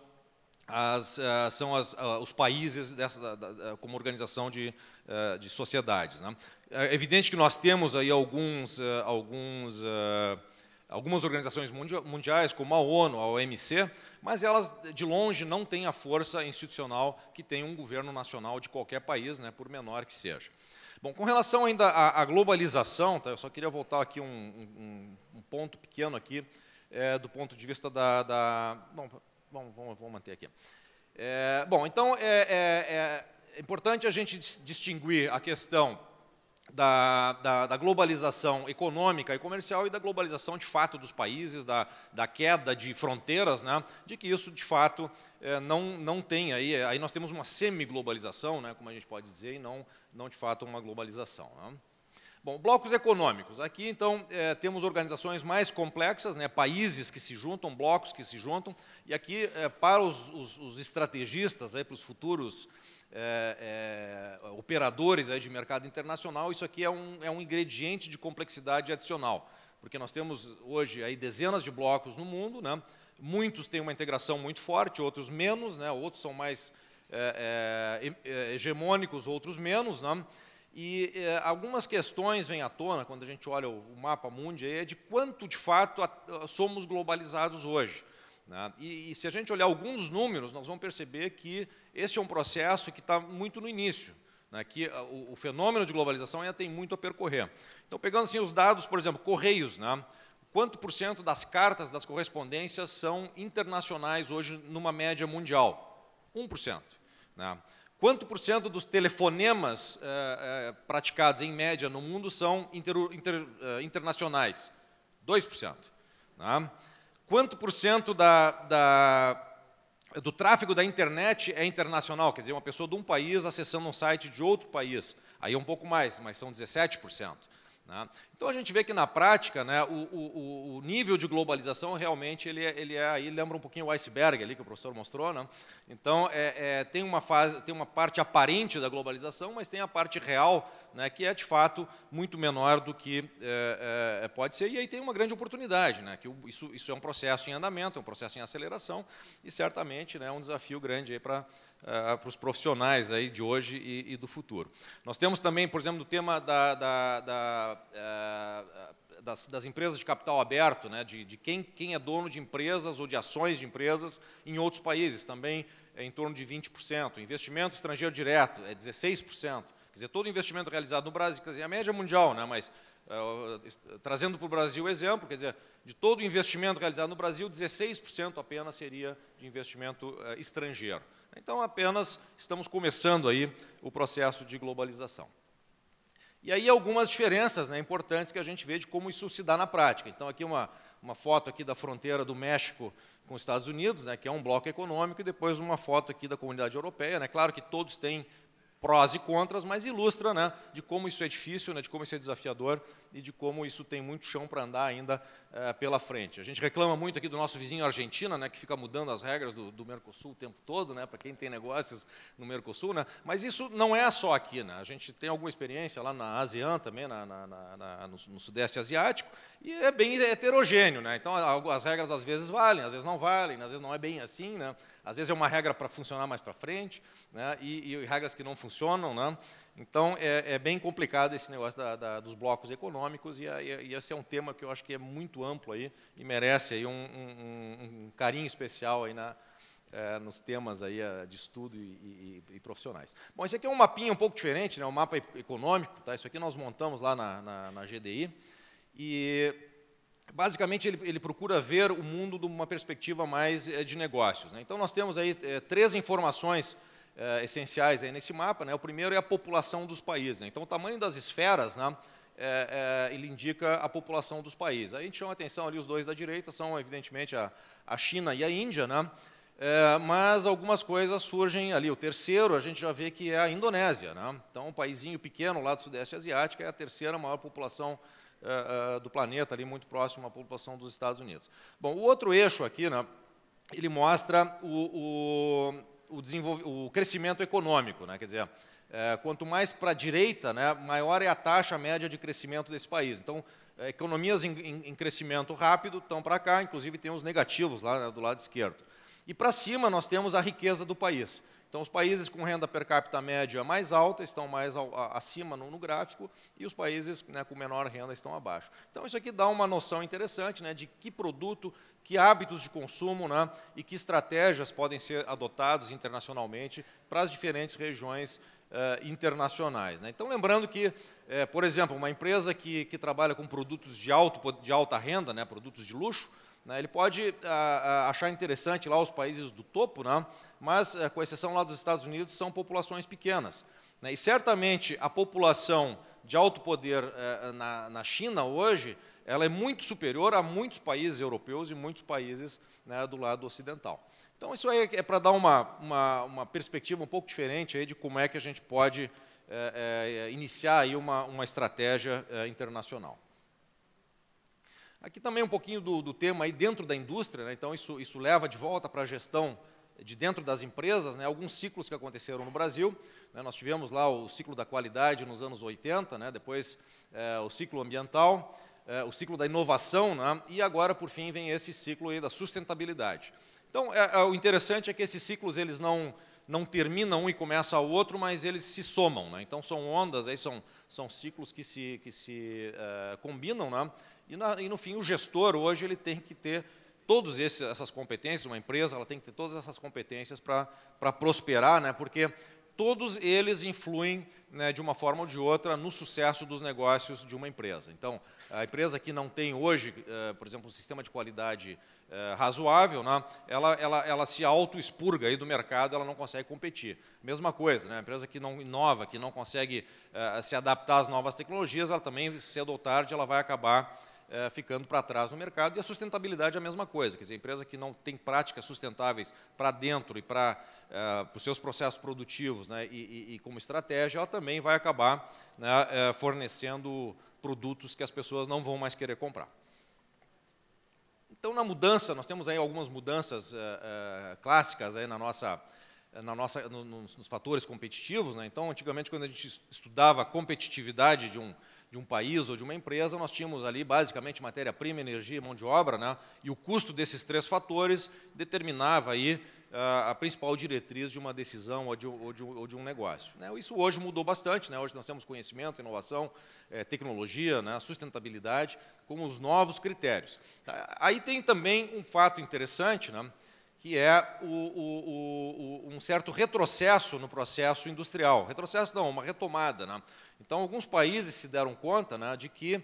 os países como organização de sociedades, né. É evidente que nós temos aí algumas organizações mundiais, como a ONU, a OMC, mas elas, de longe, não têm a força institucional que tem um governo nacional de qualquer país, né, por menor que seja. Bom, com relação ainda à globalização, tá, eu só queria voltar aqui um ponto pequeno aqui, do ponto de vista vamos manter aqui. Bom, então, é importante a gente distinguir a questão da globalização econômica e comercial e da globalização de fato dos países, da queda de fronteiras, né, de que isso de fato não tem aí nós temos uma semi-globalização, né, como a gente pode dizer, e não de fato uma globalização, né. Bom, blocos econômicos. Aqui, então, temos organizações mais complexas, né, países que se juntam, blocos que se juntam, e aqui, para os estrategistas, aí, para os futuros operadores aí de mercado internacional, isso aqui é um ingrediente de complexidade adicional, porque nós temos hoje aí dezenas de blocos no mundo, né, muitos têm uma integração muito forte, outros menos, né, outros são mais hegemônicos, outros menos, né. E algumas questões vêm à tona quando a gente olha o mapa mundi, de quanto, de fato, somos globalizados hoje, né? E se a gente olhar alguns números, nós vamos perceber que este é um processo que está muito no início, né? Que o fenômeno de globalização ainda tem muito a percorrer. Então, pegando assim, os dados, por exemplo, Correios, né? Quanto por cento das cartas, das correspondências são internacionais hoje numa média mundial? 1%. Né? Quanto por cento dos telefonemas praticados em média no mundo são internacionais? 2%. Né? Quanto por cento do tráfego da internet é internacional? Quer dizer, uma pessoa de um país acessando um site de outro país. Aí é um pouco mais, mas são 17%. Né? Então, a gente vê que, na prática, né, o nível de globalização, realmente, aí lembra um pouquinho o iceberg ali que o professor mostrou. Né? Então, tem uma parte aparente da globalização, mas tem a parte real, né, que é, de fato, muito menor do que pode ser. E aí tem uma grande oportunidade, né, que isso é um processo em andamento, é um processo em aceleração, e, certamente, né, é um desafio grande aí para os profissionais aí de hoje e do futuro. Nós temos também, por exemplo, o tema das empresas de capital aberto, né, de quem é dono de empresas ou de ações de empresas em outros países, também é em torno de 20%. Investimento estrangeiro direto é 16%. Quer dizer, todo investimento realizado no Brasil, quer dizer, a média mundial, né, mas trazendo para o Brasil o exemplo, quer dizer, de todo investimento realizado no Brasil, 16% apenas seria de investimento estrangeiro. Então, apenas estamos começando aí o processo de globalização. E aí algumas diferenças, né, importantes que a gente vê de como isso se dá na prática. Então, aqui uma foto aqui da fronteira do México com os Estados Unidos, né, que é um bloco econômico, e depois uma foto aqui da Comunidade Europeia. Né, claro que todos têm prós e contras, mas ilustra, né, de como isso é difícil, né, de como isso é desafiador e de como isso tem muito chão para andar ainda pela frente. A gente reclama muito aqui do nosso vizinho Argentina, né, que fica mudando as regras do Mercosul o tempo todo, né, para quem tem negócios no Mercosul, né, mas isso não é só aqui. Né, a gente tem alguma experiência lá na ASEAN também, no Sudeste Asiático, e é bem heterogêneo. Né, então, as regras às vezes valem, às vezes não valem, às vezes não é bem assim, né, às vezes é uma regra para funcionar mais para frente, né, e regras que não funcionam. Né, então, é bem complicado esse negócio dos blocos econômicos, e esse é um tema que eu acho que é muito amplo aí, e merece aí um carinho especial aí nos temas aí de estudo e profissionais. Bom, esse aqui é um mapinha um pouco diferente, né, um mapa econômico. Tá? Isso aqui nós montamos lá na GDI, e basicamente ele procura ver o mundo de uma perspectiva mais de negócios. Né? Então, nós temos aí 3 informações essenciais aí nesse mapa. Né? O primeiro é a população dos países. Né? Então, o tamanho das esferas, né, ele indica a população dos países. Aí a gente chama a atenção ali, os dois da direita são, evidentemente, a China e a Índia. Né? mas algumas coisas surgem ali. O terceiro, a gente já vê que é a Indonésia, né? Então, um paísinho pequeno lá do Sudeste Asiático, é a terceira maior população do planeta, ali muito próximo à população dos Estados Unidos. Bom, o outro eixo aqui, né, ele mostra o crescimento econômico, né? Quer dizer, quanto mais para a direita, né, maior é a taxa média de crescimento desse país. Então, economias em crescimento rápido estão para cá, inclusive tem os negativos lá, né, do lado esquerdo. E para cima nós temos a riqueza do país. Então, os países com renda per capita média mais alta estão mais acima no gráfico, e os países, né, com menor renda estão abaixo. Então, isso aqui dá uma noção interessante, né, de que produto, que hábitos de consumo, né, e que estratégias podem ser adotados internacionalmente para as diferentes regiões internacionais, né? Então, lembrando que, por exemplo, uma empresa que trabalha com produtos de alta renda, né, produtos de luxo, né, ele pode achar interessante lá os países do topo, né, mas, com exceção lá dos Estados Unidos, são populações pequenas, né, e certamente a população de alto poder na China hoje, ela é muito superior a muitos países europeus e muitos países, né, do lado ocidental. Então, isso aí é para dar uma perspectiva um pouco diferente aí de como é que a gente pode iniciar aí uma estratégia internacional. Aqui também um pouquinho do tema aí dentro da indústria, né? Então isso leva de volta para a gestão de dentro das empresas, né? Alguns ciclos que aconteceram no Brasil, né? Nós tivemos lá o ciclo da qualidade nos anos 80, né? Depois o ciclo ambiental, o ciclo da inovação, né? E agora, por fim, vem esse ciclo aí da sustentabilidade. Então, o interessante é que esses ciclos eles não terminam um e começa o outro, mas eles se somam, né? Então, são ondas, aí são ciclos que se combinam, né? E, no fim, o gestor, hoje, ele tem que ter todas essas competências, uma empresa ela tem que ter todas essas competências para prosperar, né? Porque todos eles influem, né, de uma forma ou de outra no sucesso dos negócios de uma empresa. Então, a empresa que não tem hoje, por exemplo, um sistema de qualidade razoável, né, ela se auto-expurga aí do mercado, ela não consegue competir. Mesma coisa, né, a empresa que não inova, que não consegue se adaptar às novas tecnologias, ela também, cedo ou tarde, ela vai acabar ficando para trás no mercado. E a sustentabilidade é a mesma coisa, quer dizer, a empresa que não tem práticas sustentáveis para dentro e para os seus processos produtivos, né, e como estratégia, ela também vai acabar, né, fornecendo produtos que as pessoas não vão mais querer comprar. Então, na mudança, nós temos aí algumas mudanças clássicas aí nos fatores competitivos, né? Então, antigamente, quando a gente estudava a competitividade de um país ou de uma empresa, nós tínhamos ali basicamente matéria-prima, energia e mão de obra, né? E o custo desses três fatores determinava aí a principal diretriz de uma decisão ou de um negócio, né? Isso hoje mudou bastante, né? Hoje nós temos conhecimento, inovação, tecnologia, né? Sustentabilidade como os novos critérios. Aí tem também um fato interessante, né? Que é um certo retrocesso no processo industrial. Retrocesso não, uma retomada, né? Então, alguns países se deram conta, né, de que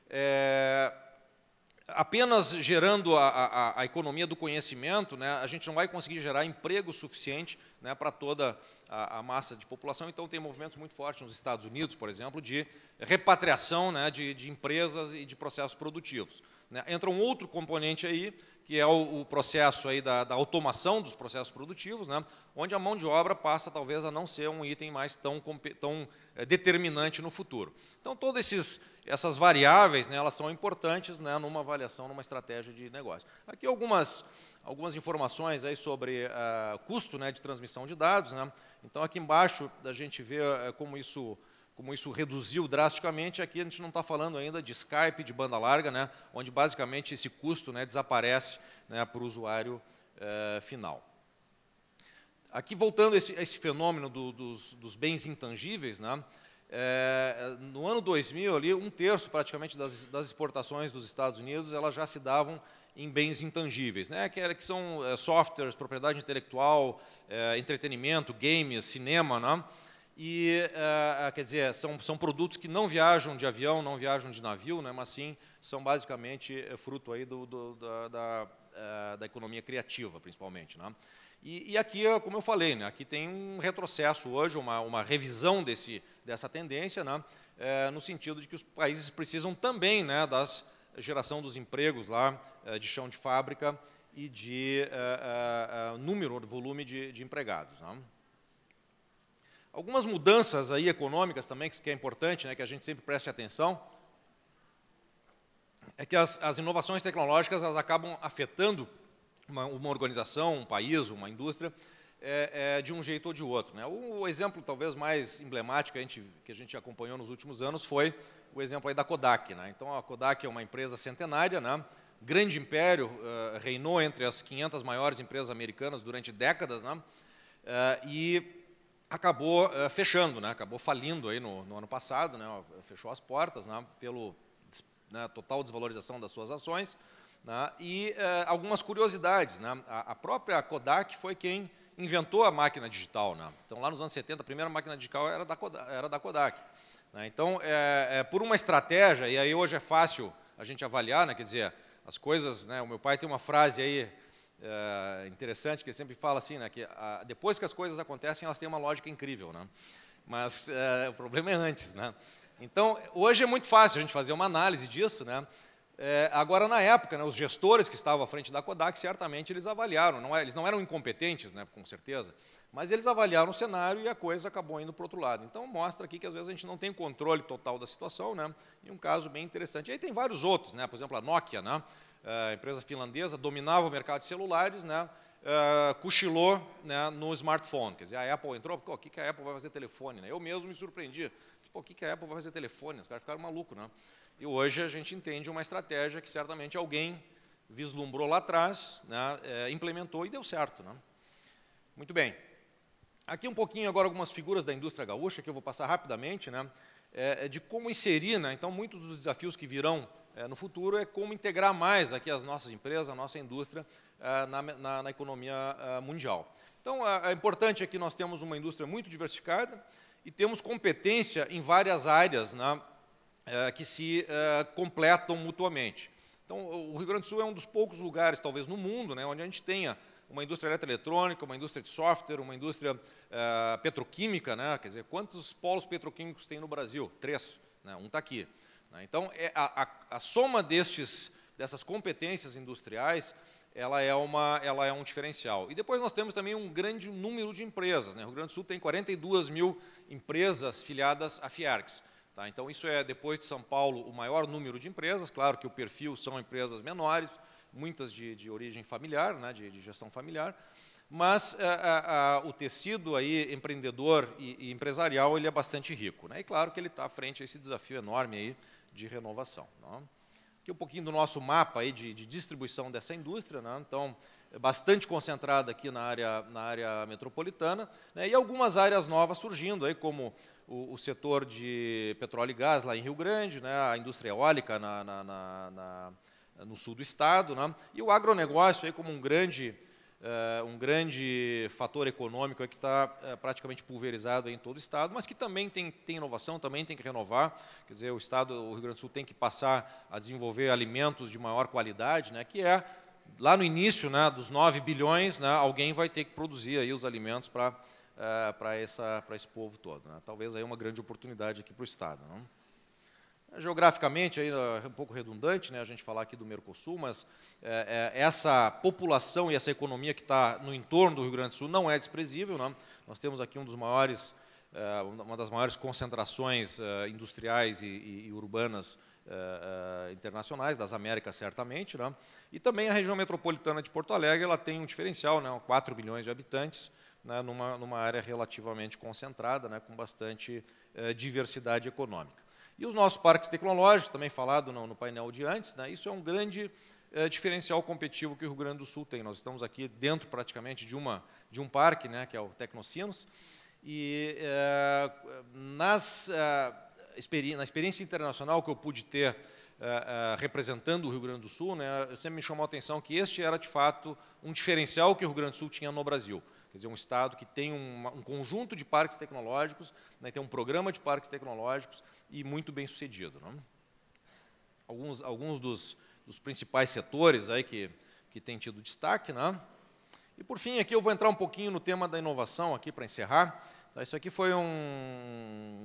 apenas gerando a economia do conhecimento, né, a gente não vai conseguir gerar emprego suficiente, né, para toda a massa de população. Então, tem movimentos muito fortes nos Estados Unidos, por exemplo, de repatriação, né, de empresas e de processos produtivos, né. Entra um outro componente aí, que é o processo aí da automação dos processos produtivos, né, onde a mão de obra passa, talvez, a não ser um item mais tão determinante no futuro. Então, todas essas variáveis, né, elas são importantes, né, numa avaliação, numa estratégia de negócio. Aqui algumas informações aí sobre custo, né, de transmissão de dados, né. Então, aqui embaixo, a gente vê como isso reduziu drasticamente. Aqui a gente não está falando ainda de Skype, de banda larga, né, onde basicamente esse custo, né, desaparece, né, para o usuário final. Aqui, voltando a esse fenômeno dos bens intangíveis, né, no ano 2000, ali, 1/3 praticamente das exportações dos Estados Unidos elas já se davam em bens intangíveis, né, que são softwares, propriedade intelectual, entretenimento, games, cinema, né. E, quer dizer, são produtos que não viajam de avião, não viajam de navio, né, mas sim são basicamente fruto aí da economia criativa, principalmente, né. E aqui, como eu falei, né, aqui tem um retrocesso hoje, uma revisão dessa tendência, né, no sentido de que os países precisam também, né, geração dos empregos lá, de chão de fábrica, e de volume de empregados. Né? Algumas mudanças aí econômicas também, que é importante, né, que a gente sempre preste atenção, é que as inovações tecnológicas elas acabam afetando uma organização, um país, uma indústria, de um jeito ou de outro. Né? O exemplo talvez mais emblemático que a gente acompanhou nos últimos anos foi o exemplo aí da Kodak. Né? Então, a Kodak é uma empresa centenária, né? Grande império, reinou entre as 500 maiores empresas americanas durante décadas, né? E acabou fechando, né? Acabou falindo aí no ano passado, né? Fechou as portas, né? Pelo total desvalorização das suas ações. Né? E algumas curiosidades. Né? A própria Kodak foi quem inventou a máquina digital. Né? Então, lá nos anos 70, a primeira máquina digital era da Kodak. Né? Então, por uma estratégia, e aí hoje é fácil a gente avaliar, né? Quer dizer, as coisas, né? O meu pai tem uma frase aí interessante, que ele sempre fala assim, né? Que depois que as coisas acontecem, elas têm uma lógica incrível. Né? Mas o problema é antes. Né? Então, hoje é muito fácil a gente fazer uma análise disso. Né? Agora, na época, né, os gestores que estavam à frente da Kodak, certamente eles avaliaram, eles não eram incompetentes, né, com certeza, mas eles avaliaram o cenário e a coisa acabou indo para o outro lado. Então, mostra aqui que, às vezes, a gente não tem controle total da situação, né, e um caso bem interessante. E aí tem vários outros, né, por exemplo, a Nokia, né, a empresa finlandesa, dominava o mercado de celulares, né, cochilou, né, no smartphone. Quer dizer, a Apple entrou, o que a Apple vai fazer telefone? Né? Eu mesmo me surpreendi. Disse, o que a Apple vai fazer telefone? Os caras ficaram malucos. Né? E hoje a gente entende uma estratégia que certamente alguém vislumbrou lá atrás, né, implementou e deu certo. Né? Muito bem. Aqui um pouquinho agora algumas figuras da indústria gaúcha, que eu vou passar rapidamente, né, de como inserir. Né, então, muitos dos desafios que virão no futuro é como integrar mais aqui as nossas empresas, a nossa indústria, na economia mundial. Então, é importante aqui nós temos uma indústria muito diversificada e temos competência em várias áreas, né, que se completam mutuamente. Então, o Rio Grande do Sul é um dos poucos lugares, talvez no mundo, né, onde a gente tenha uma indústria eletroeletrônica, uma indústria de software, uma indústria petroquímica. Né, quer dizer, quantos polos petroquímicos tem no Brasil? 3. Né, um está aqui. Então, a soma dessas competências industriais, ela é um diferencial. E depois nós temos também um grande número de empresas. Né? O Rio Grande do Sul tem 42 mil empresas filiadas à Fiergs. Tá? Então, isso é, depois de São Paulo, o maior número de empresas. Claro que o perfil são empresas menores, muitas de origem familiar, né? de gestão familiar. Mas o tecido aí, empreendedor e empresarial, ele é bastante rico. Né? E claro que ele está à frente a esse desafio enorme aí de renovação. Né? Aqui um pouquinho do nosso mapa aí de distribuição dessa indústria. Né? Então, é bastante concentrada aqui na área metropolitana, né? E algumas áreas novas surgindo, aí, como o setor de petróleo e gás lá em Rio Grande, né? A indústria eólica no sul do estado, né? E o agronegócio aí como um grande fator econômico que está praticamente pulverizado em todo o estado, mas que também tem inovação, também tem que renovar. Quer dizer, o Rio Grande do Sul tem que passar a desenvolver alimentos de maior qualidade, né, que lá no início, né, dos 9 bilhões, né, alguém vai ter que produzir aí os alimentos para esse povo todo. Né. Talvez aí uma grande oportunidade aqui para o estado. Né. Geograficamente, aí, é um pouco redundante, né, a gente falar aqui do Mercosul, mas essa população e essa economia que está no entorno do Rio Grande do Sul não é desprezível. Né? Nós temos aqui uma das maiores concentrações industriais e urbanas internacionais, das Américas, certamente. Né? E também a região metropolitana de Porto Alegre ela tem um diferencial, né, 4 milhões de habitantes, né, numa área relativamente concentrada, né, com bastante diversidade econômica. E os nossos parques tecnológicos, também falado no painel de antes, né, isso é um grande diferencial competitivo que o Rio Grande do Sul tem. Nós estamos aqui dentro, praticamente, de um parque, né, que é o Tecnocinos, e na experiência internacional que eu pude ter representando o Rio Grande do Sul, né, sempre me chamou a atenção que este era, de fato, um diferencial que o Rio Grande do Sul tinha no Brasil. Quer dizer, um estado que tem um conjunto de parques tecnológicos, né, tem um programa de parques tecnológicos e muito bem sucedido. Né? Alguns dos principais setores aí que têm tido destaque. Né? E, por fim, aqui eu vou entrar um pouquinho no tema da inovação, aqui para encerrar. Isso aqui foi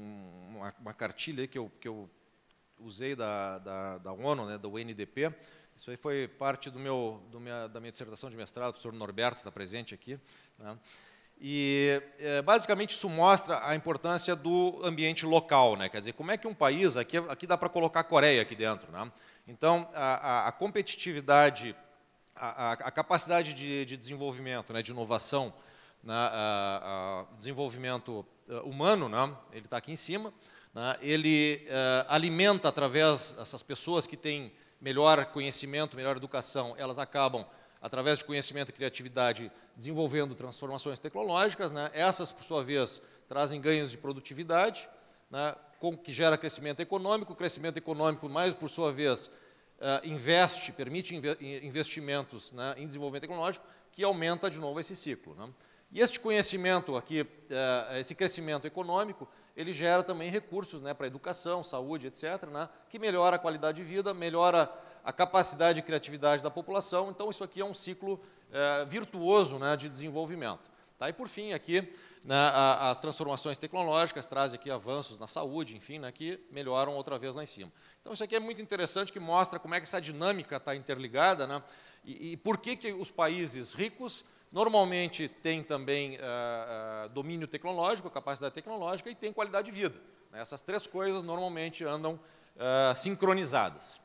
uma cartilha que eu usei da ONU, né, da UNDP. Isso aí foi parte da minha dissertação de mestrado, o professor Norberto está presente aqui, né? E, basicamente, isso mostra a importância do ambiente local, né? Quer dizer, como é que um país, aqui dá para colocar a Coreia aqui dentro, né? Então, a competitividade, a capacidade de desenvolvimento, né, de inovação, né, desenvolvimento humano, né, ele está aqui em cima, né, ele alimenta através dessas pessoas que têm melhor conhecimento, melhor educação, elas acabam, através de conhecimento e criatividade, desenvolvendo transformações tecnológicas, né? Essas, por sua vez, trazem ganhos de produtividade, né? Que gera crescimento econômico, mais, por sua vez, permite investimentos, né, em desenvolvimento tecnológico, que aumenta de novo esse ciclo, né? E este conhecimento aqui, esse crescimento econômico, ele gera também recursos, né, para educação, saúde, etc., né, que melhora a qualidade de vida, melhora a capacidade de criatividade da população. Então, isso aqui é um ciclo virtuoso, né, de desenvolvimento. Tá? E, por fim, aqui, né, as transformações tecnológicas trazem aqui avanços na saúde, enfim, né, que melhoram outra vez lá em cima. Então, isso aqui é muito interessante, que mostra como é que essa dinâmica está interligada, né, e por que os países ricos normalmente têm também domínio tecnológico, capacidade tecnológica e têm qualidade de vida. Né? Essas três coisas normalmente andam sincronizadas.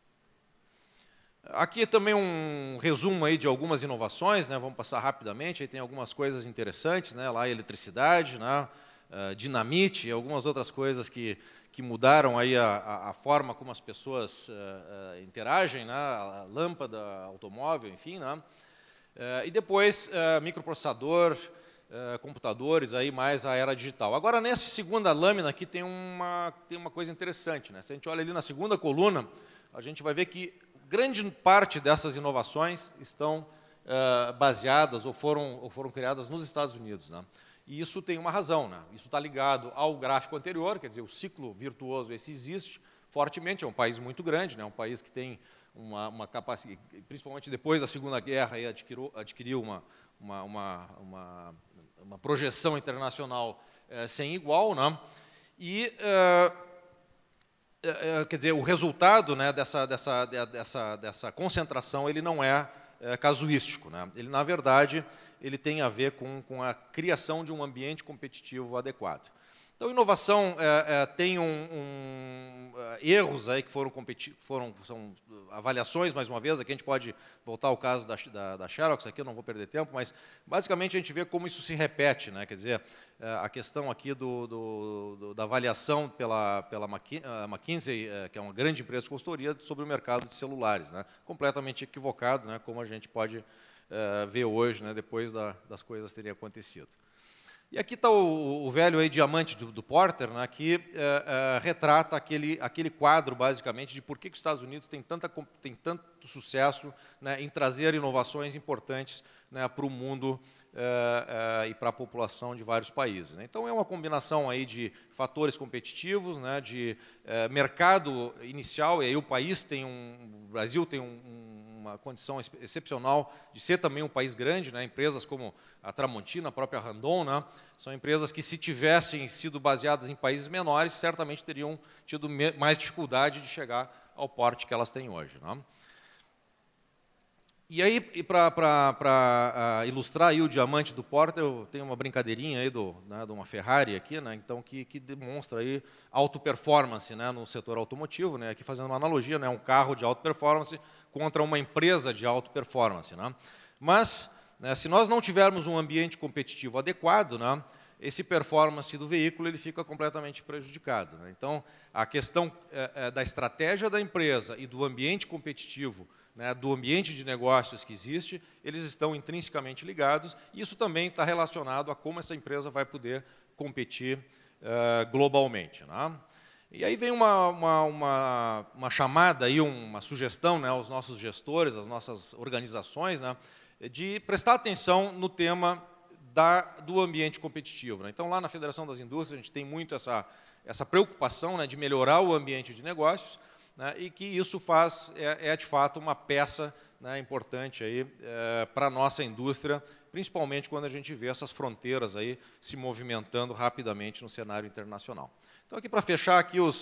Aqui também um resumo aí de algumas inovações, né? Vamos passar rapidamente, aí tem algumas coisas interessantes, né? Lá a eletricidade, né? Dinamite e algumas outras coisas que mudaram aí a forma como as pessoas interagem, né? A lâmpada, automóvel, enfim, né? E depois microprocessador, computadores, aí mais a era digital. Agora, nessa segunda lâmina aqui tem uma coisa interessante, né? Se a gente olha ali na segunda coluna, a gente vai ver que grande parte dessas inovações estão baseadas ou foram criadas nos Estados Unidos, né? E isso tem uma razão, né? Isso está ligado ao gráfico anterior, quer dizer, o ciclo virtuoso esse existe fortemente, é um país muito grande, né? Um país que tem uma capacidade, principalmente depois da Segunda Guerra, aí adquiriu uma projeção internacional sem igual, né? E quer dizer, o resultado, né, dessa concentração, ele não é casuístico, né? Ele, na verdade, ele tem a ver com a criação de um ambiente competitivo adequado. Então, inovação tem erros aí que são avaliações, mais uma vez, aqui a gente pode voltar ao caso da Xerox, aqui eu não vou perder tempo, mas basicamente a gente vê como isso se repete, né? Quer dizer, a questão aqui da avaliação pela McKinsey, que é uma grande empresa de consultoria, sobre o mercado de celulares, né? Completamente equivocado, né? Como a gente pode ver hoje, né? Depois das coisas terem acontecido. E aqui está o velho aí diamante do Porter, né, que retrata aquele quadro, basicamente, de por que os Estados Unidos têm tanto sucesso, né, em trazer inovações importantes, né, para o mundo e para a população de vários países, né. Então, é uma combinação aí de fatores competitivos, né, de mercado inicial, e aí o Brasil tem uma condição excepcional de ser também um país grande, né? Empresas como a Tramontina, a própria Randon, né? São empresas que, se tivessem sido baseadas em países menores, certamente teriam tido mais dificuldade de chegar ao porte que elas têm hoje, né? E aí, para ilustrar aí o diamante do Porter, eu tenho uma brincadeirinha aí né, de uma Ferrari aqui, né, então, que demonstra aí alta performance, né, no setor automotivo, né, aqui fazendo uma analogia, né, um carro de alta performance contra uma empresa de alta performance, né. Mas, né, se nós não tivermos um ambiente competitivo adequado, né, esse performance do veículo ele fica completamente prejudicado, né. Então, a questão da estratégia da empresa e do ambiente competitivo, né, do ambiente de negócios que existe, eles estão intrinsecamente ligados, e isso também está relacionado a como essa empresa vai poder competir globalmente, né? E aí vem uma chamada, aí, uma sugestão, né, aos nossos gestores, às nossas organizações, né, de prestar atenção no tema do ambiente competitivo, né? Então, lá na Federação das Indústrias, a gente tem muito essa preocupação, né, de melhorar o ambiente de negócios, né, e que isso de fato, uma peça, né, importante para a nossa indústria, principalmente quando a gente vê essas fronteiras aí se movimentando rapidamente no cenário internacional. Então, aqui para fechar aqui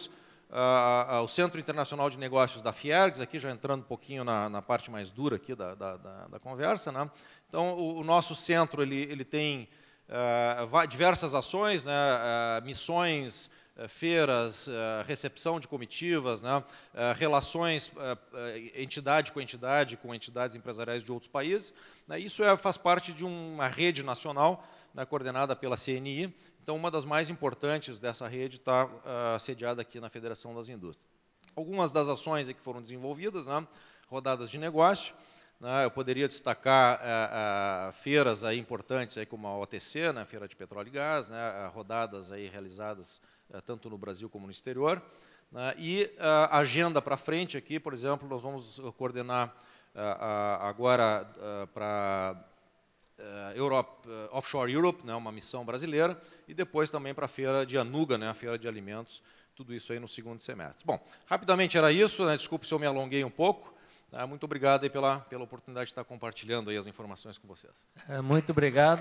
o Centro Internacional de Negócios da Fiergs, aqui já entrando um pouquinho na parte mais dura aqui da conversa, né? Então, o nosso centro ele tem diversas ações, né? Missões, feiras, recepção de comitivas, né? Relações entidade com entidade, com entidades empresariais de outros países, né? Isso faz parte de uma rede nacional, né, coordenada pela CNI. Então, uma das mais importantes dessa rede está sediada aqui na Federação das Indústrias. Algumas das ações que foram desenvolvidas, né, rodadas de negócio, né, eu poderia destacar feiras aí importantes aí como a OTC, né, Feira de Petróleo e Gás, né, rodadas aí realizadas tanto no Brasil como no exterior, né, e a agenda para frente aqui, por exemplo, nós vamos coordenar agora para Offshore Europe, né, uma missão brasileira, e depois também para a feira de Anuga, né, a feira de alimentos, tudo isso aí no segundo semestre. Bom, rapidamente era isso, né, desculpe se eu me alonguei um pouco, né, muito obrigado aí pela oportunidade de estar compartilhando aí as informações com vocês. Muito obrigado.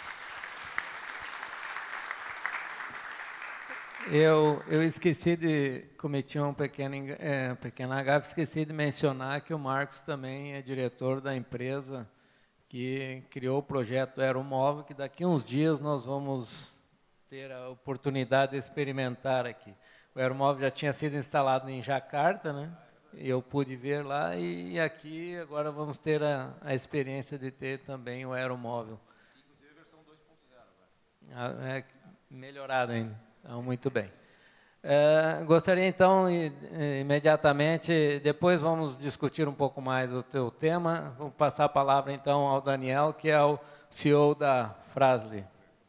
Eu esqueci de, cometi um pequeno gafe, esqueci de mencionar que o Marcos também é diretor da empresa que criou o projeto Aeromóvel, que daqui a uns dias nós vamos ter a oportunidade de experimentar aqui. O Aeromóvel já tinha sido instalado em Jacarta, né? Eu pude ver lá, e aqui agora vamos ter a experiência de ter também o Aeromóvel. Inclusive a versão 2.0. É melhorado ainda. Então, muito bem. Gostaria, então, imediatamente, depois vamos discutir um pouco mais o teu tema. Vou passar a palavra, então, ao Daniel, que é o CEO da Fras-le.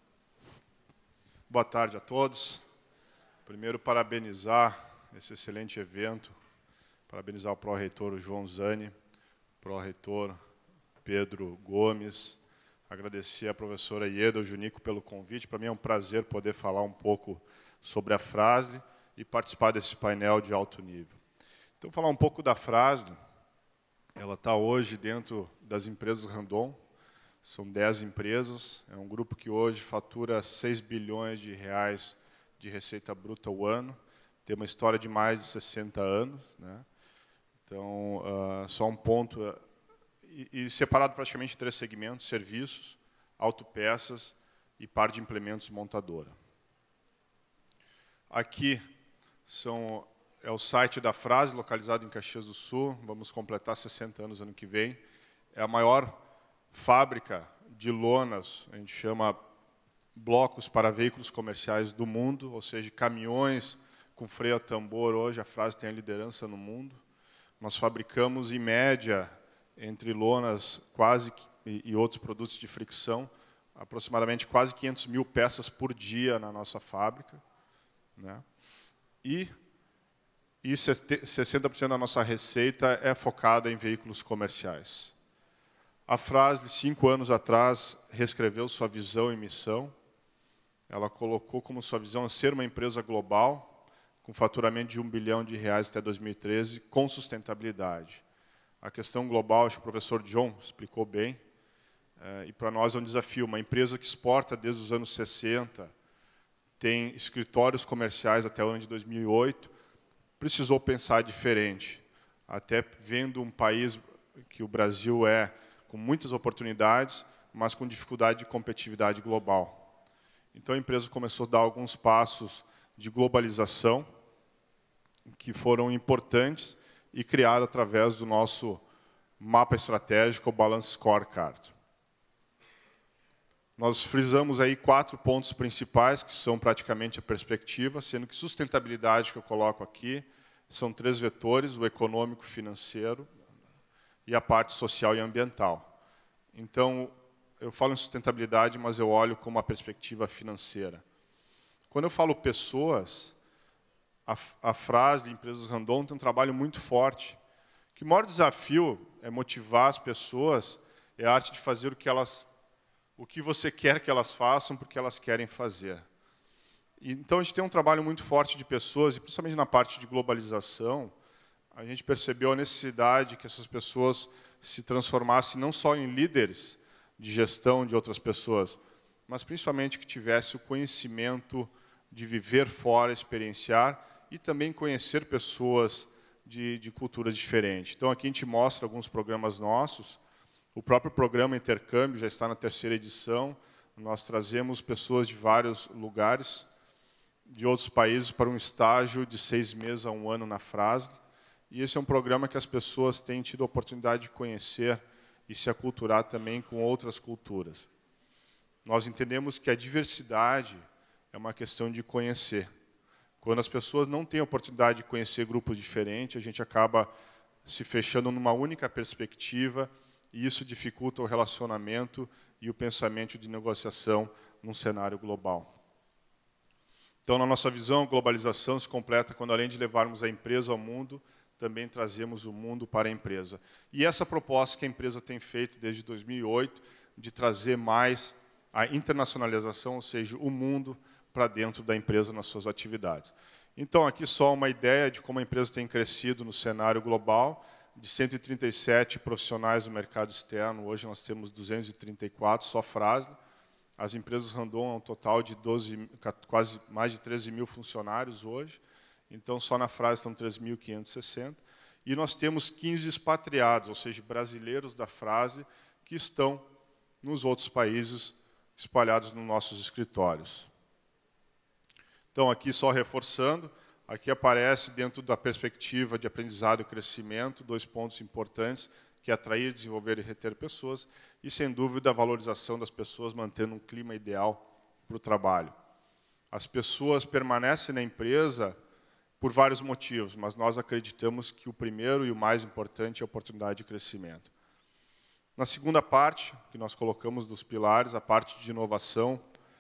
Boa tarde a todos. Primeiro, parabenizar esse excelente evento, parabenizar o pró-reitor João Zani, pró-reitor Pedro Gomes, agradecer à professora Ieda Junico pelo convite. Para mim é um prazer poder falar um pouco sobre a Fras-le e participar desse painel de alto nível. Então, falar um pouco da Fras-le. Ela está hoje dentro das empresas Randon, são 10 empresas, é um grupo que hoje fatura 6 bilhões de reais de receita bruta ao ano, tem uma história de mais de 60 anos, né? Então, só um ponto, e separado praticamente em 3 segmentos: serviços, autopeças e par de implementos montadora. Aqui é o site da Fras, localizado em Caxias do Sul, vamos completar 60 anos ano que vem. É a maior fábrica de lonas, a gente chama blocos para veículos comerciais do mundo, ou seja, caminhões com freio a tambor. Hoje a Fras tem a liderança no mundo. Nós fabricamos, em média, entre lonas e outros produtos de fricção, aproximadamente quase 500 mil peças por dia na nossa fábrica, né? E 60% da nossa receita é focada em veículos comerciais. A Fras, de 5 anos atrás, reescreveu sua visão e missão. Ela colocou como sua visão ser uma empresa global, com faturamento de 1 bilhão de reais até 2013, com sustentabilidade. A questão global, acho que o professor John explicou bem, e para nós é um desafio. Uma empresa que exporta desde os anos 60, tem escritórios comerciais até o ano de 2008, precisou pensar diferente, até vendo um país que o Brasil com muitas oportunidades, mas com dificuldade de competitividade global. Então a empresa começou a dar alguns passos de globalização, que foram importantes e criados através do nosso mapa estratégico, o Balance Scorecard. Nós frisamos aí 4 pontos principais, que são praticamente a perspectiva, sendo que sustentabilidade, que eu coloco aqui, são 3 vetores: o econômico, financeiro e a parte social e ambiental. Então, eu falo em sustentabilidade, mas eu olho como a perspectiva financeira. Quando eu falo pessoas, a Fras de Empresas Randon tem um trabalho muito forte, que o maior desafio é motivar as pessoas, é a arte de fazer o que você quer que elas façam, porque elas querem fazer. Então, a gente tem um trabalho muito forte de pessoas, e principalmente na parte de globalização, a gente percebeu a necessidade que essas pessoas se transformassem não só em líderes de gestão de outras pessoas, mas principalmente que tivesse o conhecimento de viver fora, experienciar e também conhecer pessoas de culturas diferentes. Então, aqui a gente mostra alguns programas nossos. O próprio programa Intercâmbio já está na 3ª edição. Nós trazemos pessoas de vários lugares, de outros países, para um estágio de 6 meses a 1 ano na Fras-le. E esse é um programa que as pessoas têm tido a oportunidade de conhecer e se aculturar também com outras culturas. Nós entendemos que a diversidade é uma questão de conhecer. Quando as pessoas não têm a oportunidade de conhecer grupos diferentes, a gente acaba se fechando numa única perspectiva, e isso dificulta o relacionamento e o pensamento de negociação num cenário global. Então, na nossa visão, a globalização se completa quando, além de levarmos a empresa ao mundo, também trazemos o mundo para a empresa. E essa proposta que a empresa tem feito desde 2008, de trazer mais a internacionalização, ou seja, o mundo para dentro da empresa nas suas atividades. Então, aqui só uma ideia de como a empresa tem crescido no cenário global. De 137 profissionais no mercado externo, hoje nós temos 234, só Fras-le. As empresas Randon é um total de quase mais de 13 mil funcionários hoje. Então, só na Fras-le estão 3.560. E nós temos 15 expatriados, ou seja, brasileiros da Fras-le, que estão nos outros países espalhados nos nossos escritórios. Então, aqui só reforçando, aqui aparece, dentro da perspectiva de aprendizado e crescimento, 2 pontos importantes, que é atrair, desenvolver e reter pessoas, e, sem dúvida, a valorização das pessoas, mantendo um clima ideal para o trabalho. As pessoas permanecem na empresa por vários motivos, mas nós acreditamos que o primeiro e o mais importante é a oportunidade de crescimento. Na segunda parte, que nós colocamos dos pilares, a parte de inovação,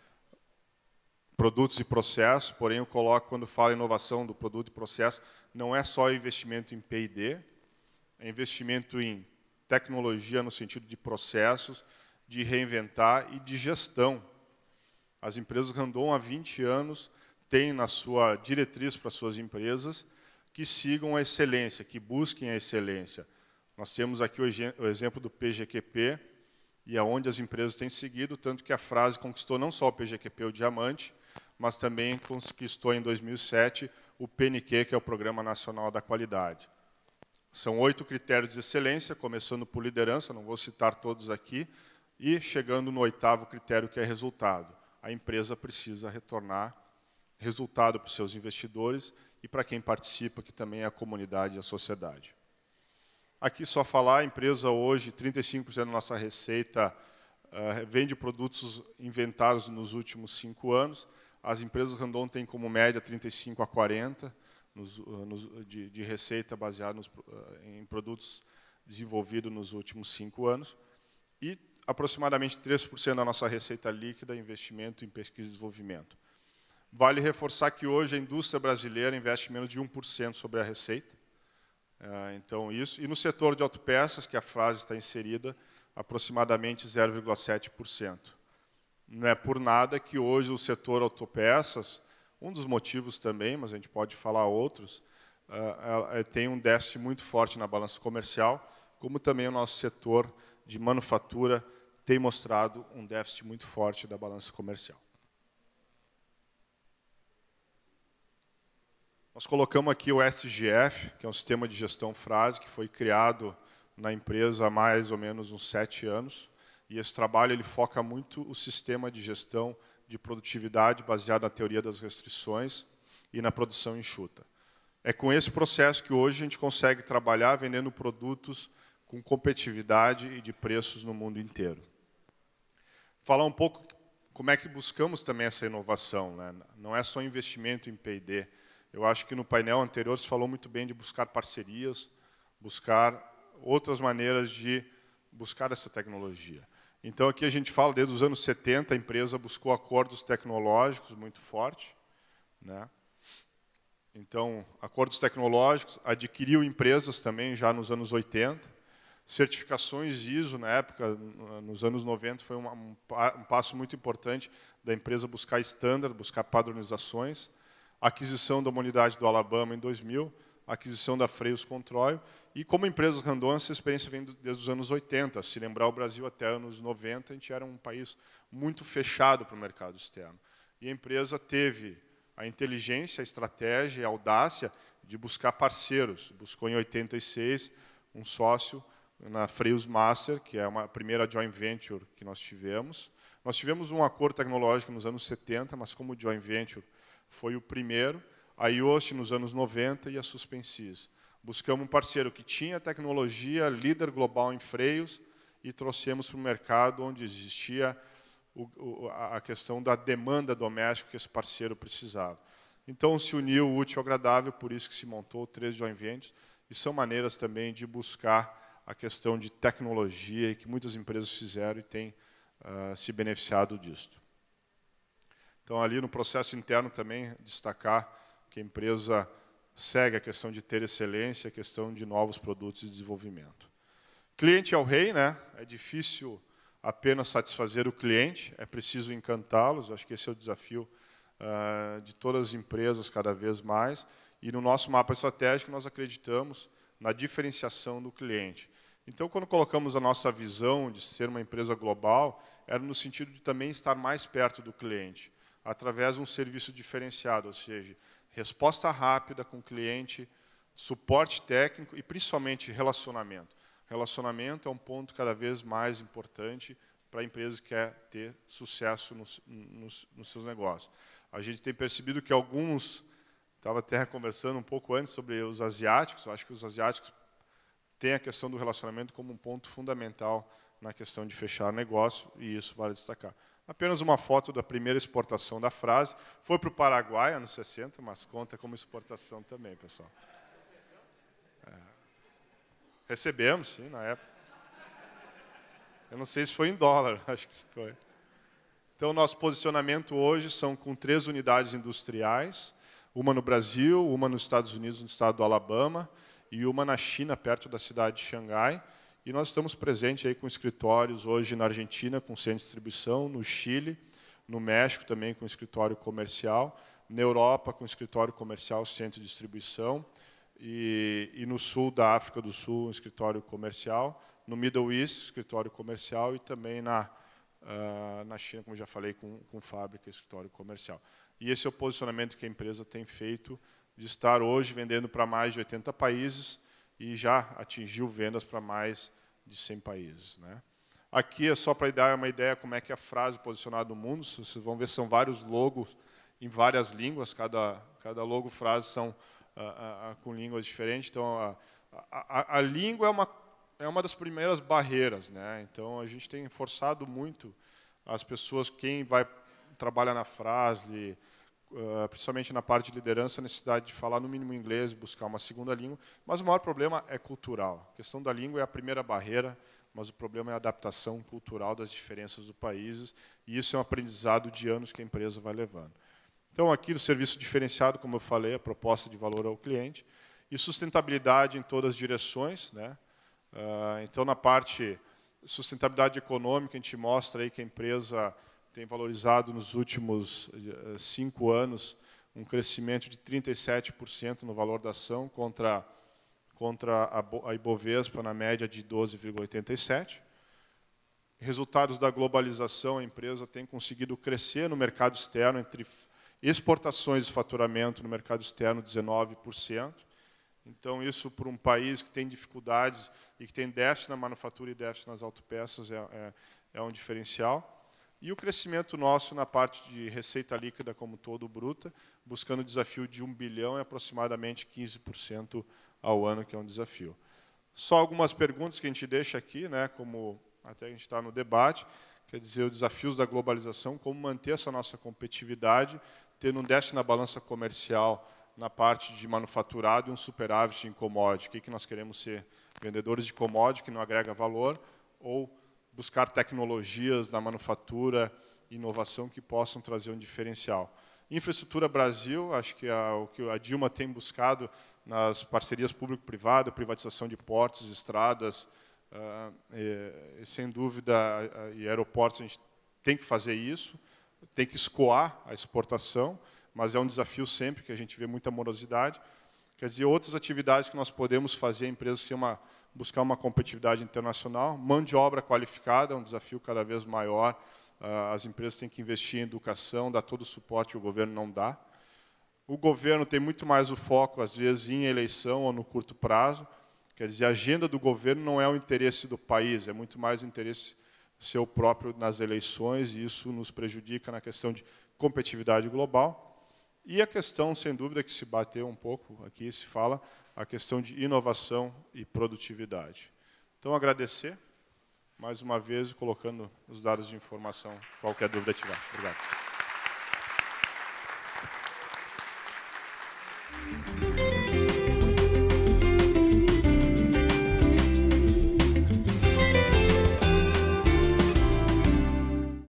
produtos e processos, porém eu coloco, quando falo em inovação do produto e processo, não é só investimento em P&D, é investimento em tecnologia no sentido de processos, de reinventar e de gestão. As empresas Randon, há 20 anos, têm na sua diretriz para suas empresas que sigam a excelência, que busquem a excelência. Nós temos aqui o exemplo do PGQP, e aonde as empresas têm seguido, tanto que a Fras-le conquistou não só o PGQP, o Diamante, mas também conquistou em 2007 o PNQ, que é o Programa Nacional da Qualidade. São 8 critérios de excelência, começando por liderança, não vou citar todos aqui, e chegando no 8º critério, que é resultado. A empresa precisa retornar resultado para os seus investidores e para quem participa, que também é a comunidade e a sociedade. Aqui só falar, a empresa hoje, 35% da nossa receita vem de produtos inventados nos últimos 5 anos. As empresas Randon têm como média 35 a 40 de receita baseada em produtos desenvolvidos nos últimos 5 anos. E aproximadamente 3% da nossa receita líquida é investimento em pesquisa e desenvolvimento. Vale reforçar que hoje a indústria brasileira investe menos de 1% sobre a receita. Então, isso. E no setor de autopeças, que a Fras-le está inserida, aproximadamente 0,7%. Não é por nada que hoje o setor autopeças, um dos motivos também, mas a gente pode falar outros, tem um déficit muito forte na balança comercial, como também o nosso setor de manufatura tem mostrado um déficit muito forte da balança comercial. Nós colocamos aqui o SGF, que é um sistema de gestão Fras-le, que foi criado na empresa há mais ou menos uns 7 anos. E esse trabalho ele foca muito o sistema de gestão de produtividade baseado na teoria das restrições e na produção enxuta. É com esse processo que hoje a gente consegue trabalhar vendendo produtos com competitividade e de preços no mundo inteiro. Falar um pouco como é que buscamos também essa inovação, né? Não é só investimento em P&D. Eu acho que no painel anterior se falou muito bem de buscar parcerias, buscar outras maneiras de buscar essa tecnologia. Então, aqui a gente fala, desde os anos 70, a empresa buscou acordos tecnológicos muito fortes, né? Então, acordos tecnológicos, adquiriu empresas também já nos anos 80, certificações ISO, na época, nos anos 90, foi um passo muito importante da empresa buscar estándares, buscar padronizações, aquisição da unidade do Alabama em 2000, aquisição da Freios Control, e como empresa Randon, essa experiência vem desde os anos 80. Se lembrar, o Brasil até anos 90, a gente era um país muito fechado para o mercado externo. E a empresa teve a inteligência, a estratégia, a audácia de buscar parceiros. Buscou em 86 um sócio na Freios Master, que é a primeira joint venture que nós tivemos. Nós tivemos um acordo tecnológico nos anos 70, mas como joint venture foi o primeiro, a Yoast nos anos 90 e a Suspensys. Buscamos um parceiro que tinha tecnologia, líder global em freios, e trouxemos para o mercado onde existia a questão da demanda doméstica que esse parceiro precisava. Então, se uniu o útil ao agradável, por isso que se montou 3 joint ventures, e são maneiras também de buscar a questão de tecnologia, e que muitas empresas fizeram e têm se beneficiado disto. Então, ali no processo interno também, destacar que a empresa segue a questão de ter excelência, a questão de novos produtos e desenvolvimento. Cliente é o rei, né? É difícil apenas satisfazer o cliente, é preciso encantá-los. Acho que esse é o desafio de todas as empresas cada vez mais. E no nosso mapa estratégico nós acreditamos na diferenciação do cliente. Então, quando colocamos a nossa visão de ser uma empresa global, era no sentido de também estar mais perto do cliente, através de um serviço diferenciado, ou seja, resposta rápida com o cliente, suporte técnico e principalmente relacionamento. Relacionamento é um ponto cada vez mais importante para a empresa que quer ter sucesso nos seus negócios. A gente tem percebido que alguns, estava até conversando um pouco antes sobre os asiáticos, eu acho que os asiáticos têm a questão do relacionamento como um ponto fundamental na questão de fechar negócio, e isso vale destacar. Apenas uma foto da primeira exportação da Frase, foi para o Paraguai, anos 60, mas conta como exportação também, pessoal. Recebemos, sim, na época. Eu não sei se foi em dólar, acho que foi. Então, nosso posicionamento hoje são com 3 unidades industriais, uma no Brasil, uma nos Estados Unidos, no estado do Alabama, e uma na China, perto da cidade de Xangai. E nós estamos presentes aí com escritórios hoje na Argentina, com centro de distribuição, no Chile, no México também com escritório comercial, na Europa com escritório comercial, centro de distribuição, e no sul da África do Sul, um escritório comercial, no Middle East, escritório comercial, e também na China, como já falei, com fábrica, escritório comercial. E esse é o posicionamento que a empresa tem feito, de estar hoje vendendo para mais de 80 países, e já atingiu vendas para mais de 100 países, né? Aqui é só para dar uma ideia como é que é a Frase posicionada no mundo. Vocês vão ver, são vários logos em várias línguas, cada logo Frase são com línguas diferentes. Então, a língua é uma das primeiras barreiras, né? Então, a gente tem forçado muito as pessoas, quem vai trabalhar na Frase, principalmente na parte de liderança, a necessidade de falar no mínimo inglês, buscar uma segunda língua. Mas o maior problema é cultural. A questão da língua é a primeira barreira, mas o problema é a adaptação cultural das diferenças dos países, e isso é um aprendizado de anos que a empresa vai levando. Então, aqui, o serviço diferenciado, como eu falei, a proposta de valor ao cliente, e sustentabilidade em todas as direções, né? Então, na parte sustentabilidade econômica, a gente mostra aí que a empresa tem valorizado nos últimos 5 anos um crescimento de 37% no valor da ação contra a Ibovespa na média de 12,87%. Resultados da globalização, a empresa tem conseguido crescer no mercado externo, entre exportações e faturamento no mercado externo, 19%. Então, isso para um país que tem dificuldades e que tem déficit na manufatura e déficit nas autopeças é um diferencial. E o crescimento nosso na parte de receita líquida como todo bruta, buscando o desafio de 1 bilhão e aproximadamente 15% ao ano, que é um desafio. Só algumas perguntas que a gente deixa aqui, né, como até a gente está no debate, quer dizer, os desafios da globalização, como manter essa nossa competitividade, tendo um déficit na balança comercial na parte de manufaturado e um superávit em commodity. O que nós queremos ser? Vendedores de commodity que não agrega valor, ou buscar tecnologias na manufatura e inovação que possam trazer um diferencial. Infraestrutura Brasil, acho que o que a Dilma tem buscado nas parcerias público-privado, privatização de portos, estradas, sem dúvida, e aeroportos, a gente tem que fazer isso, tem que escoar a exportação, mas é um desafio sempre, que a gente vê muita morosidade. Quer dizer, outras atividades que nós podemos fazer, a empresa buscar uma competitividade internacional, mão de obra qualificada, é um desafio cada vez maior. As empresas têm que investir em educação, dar todo o suporte que o governo não dá. O governo tem muito mais o foco, às vezes, em eleição ou no curto prazo. Quer dizer, a agenda do governo não é o interesse do país, é muito mais o interesse seu próprio nas eleições, e isso nos prejudica na questão de competitividade global. E a questão, sem dúvida, que se bateu um pouco aqui, se fala, a questão de inovação e produtividade. Então, agradecer, mais uma vez, colocando os dados de informação, qualquer dúvida tiver. Obrigado.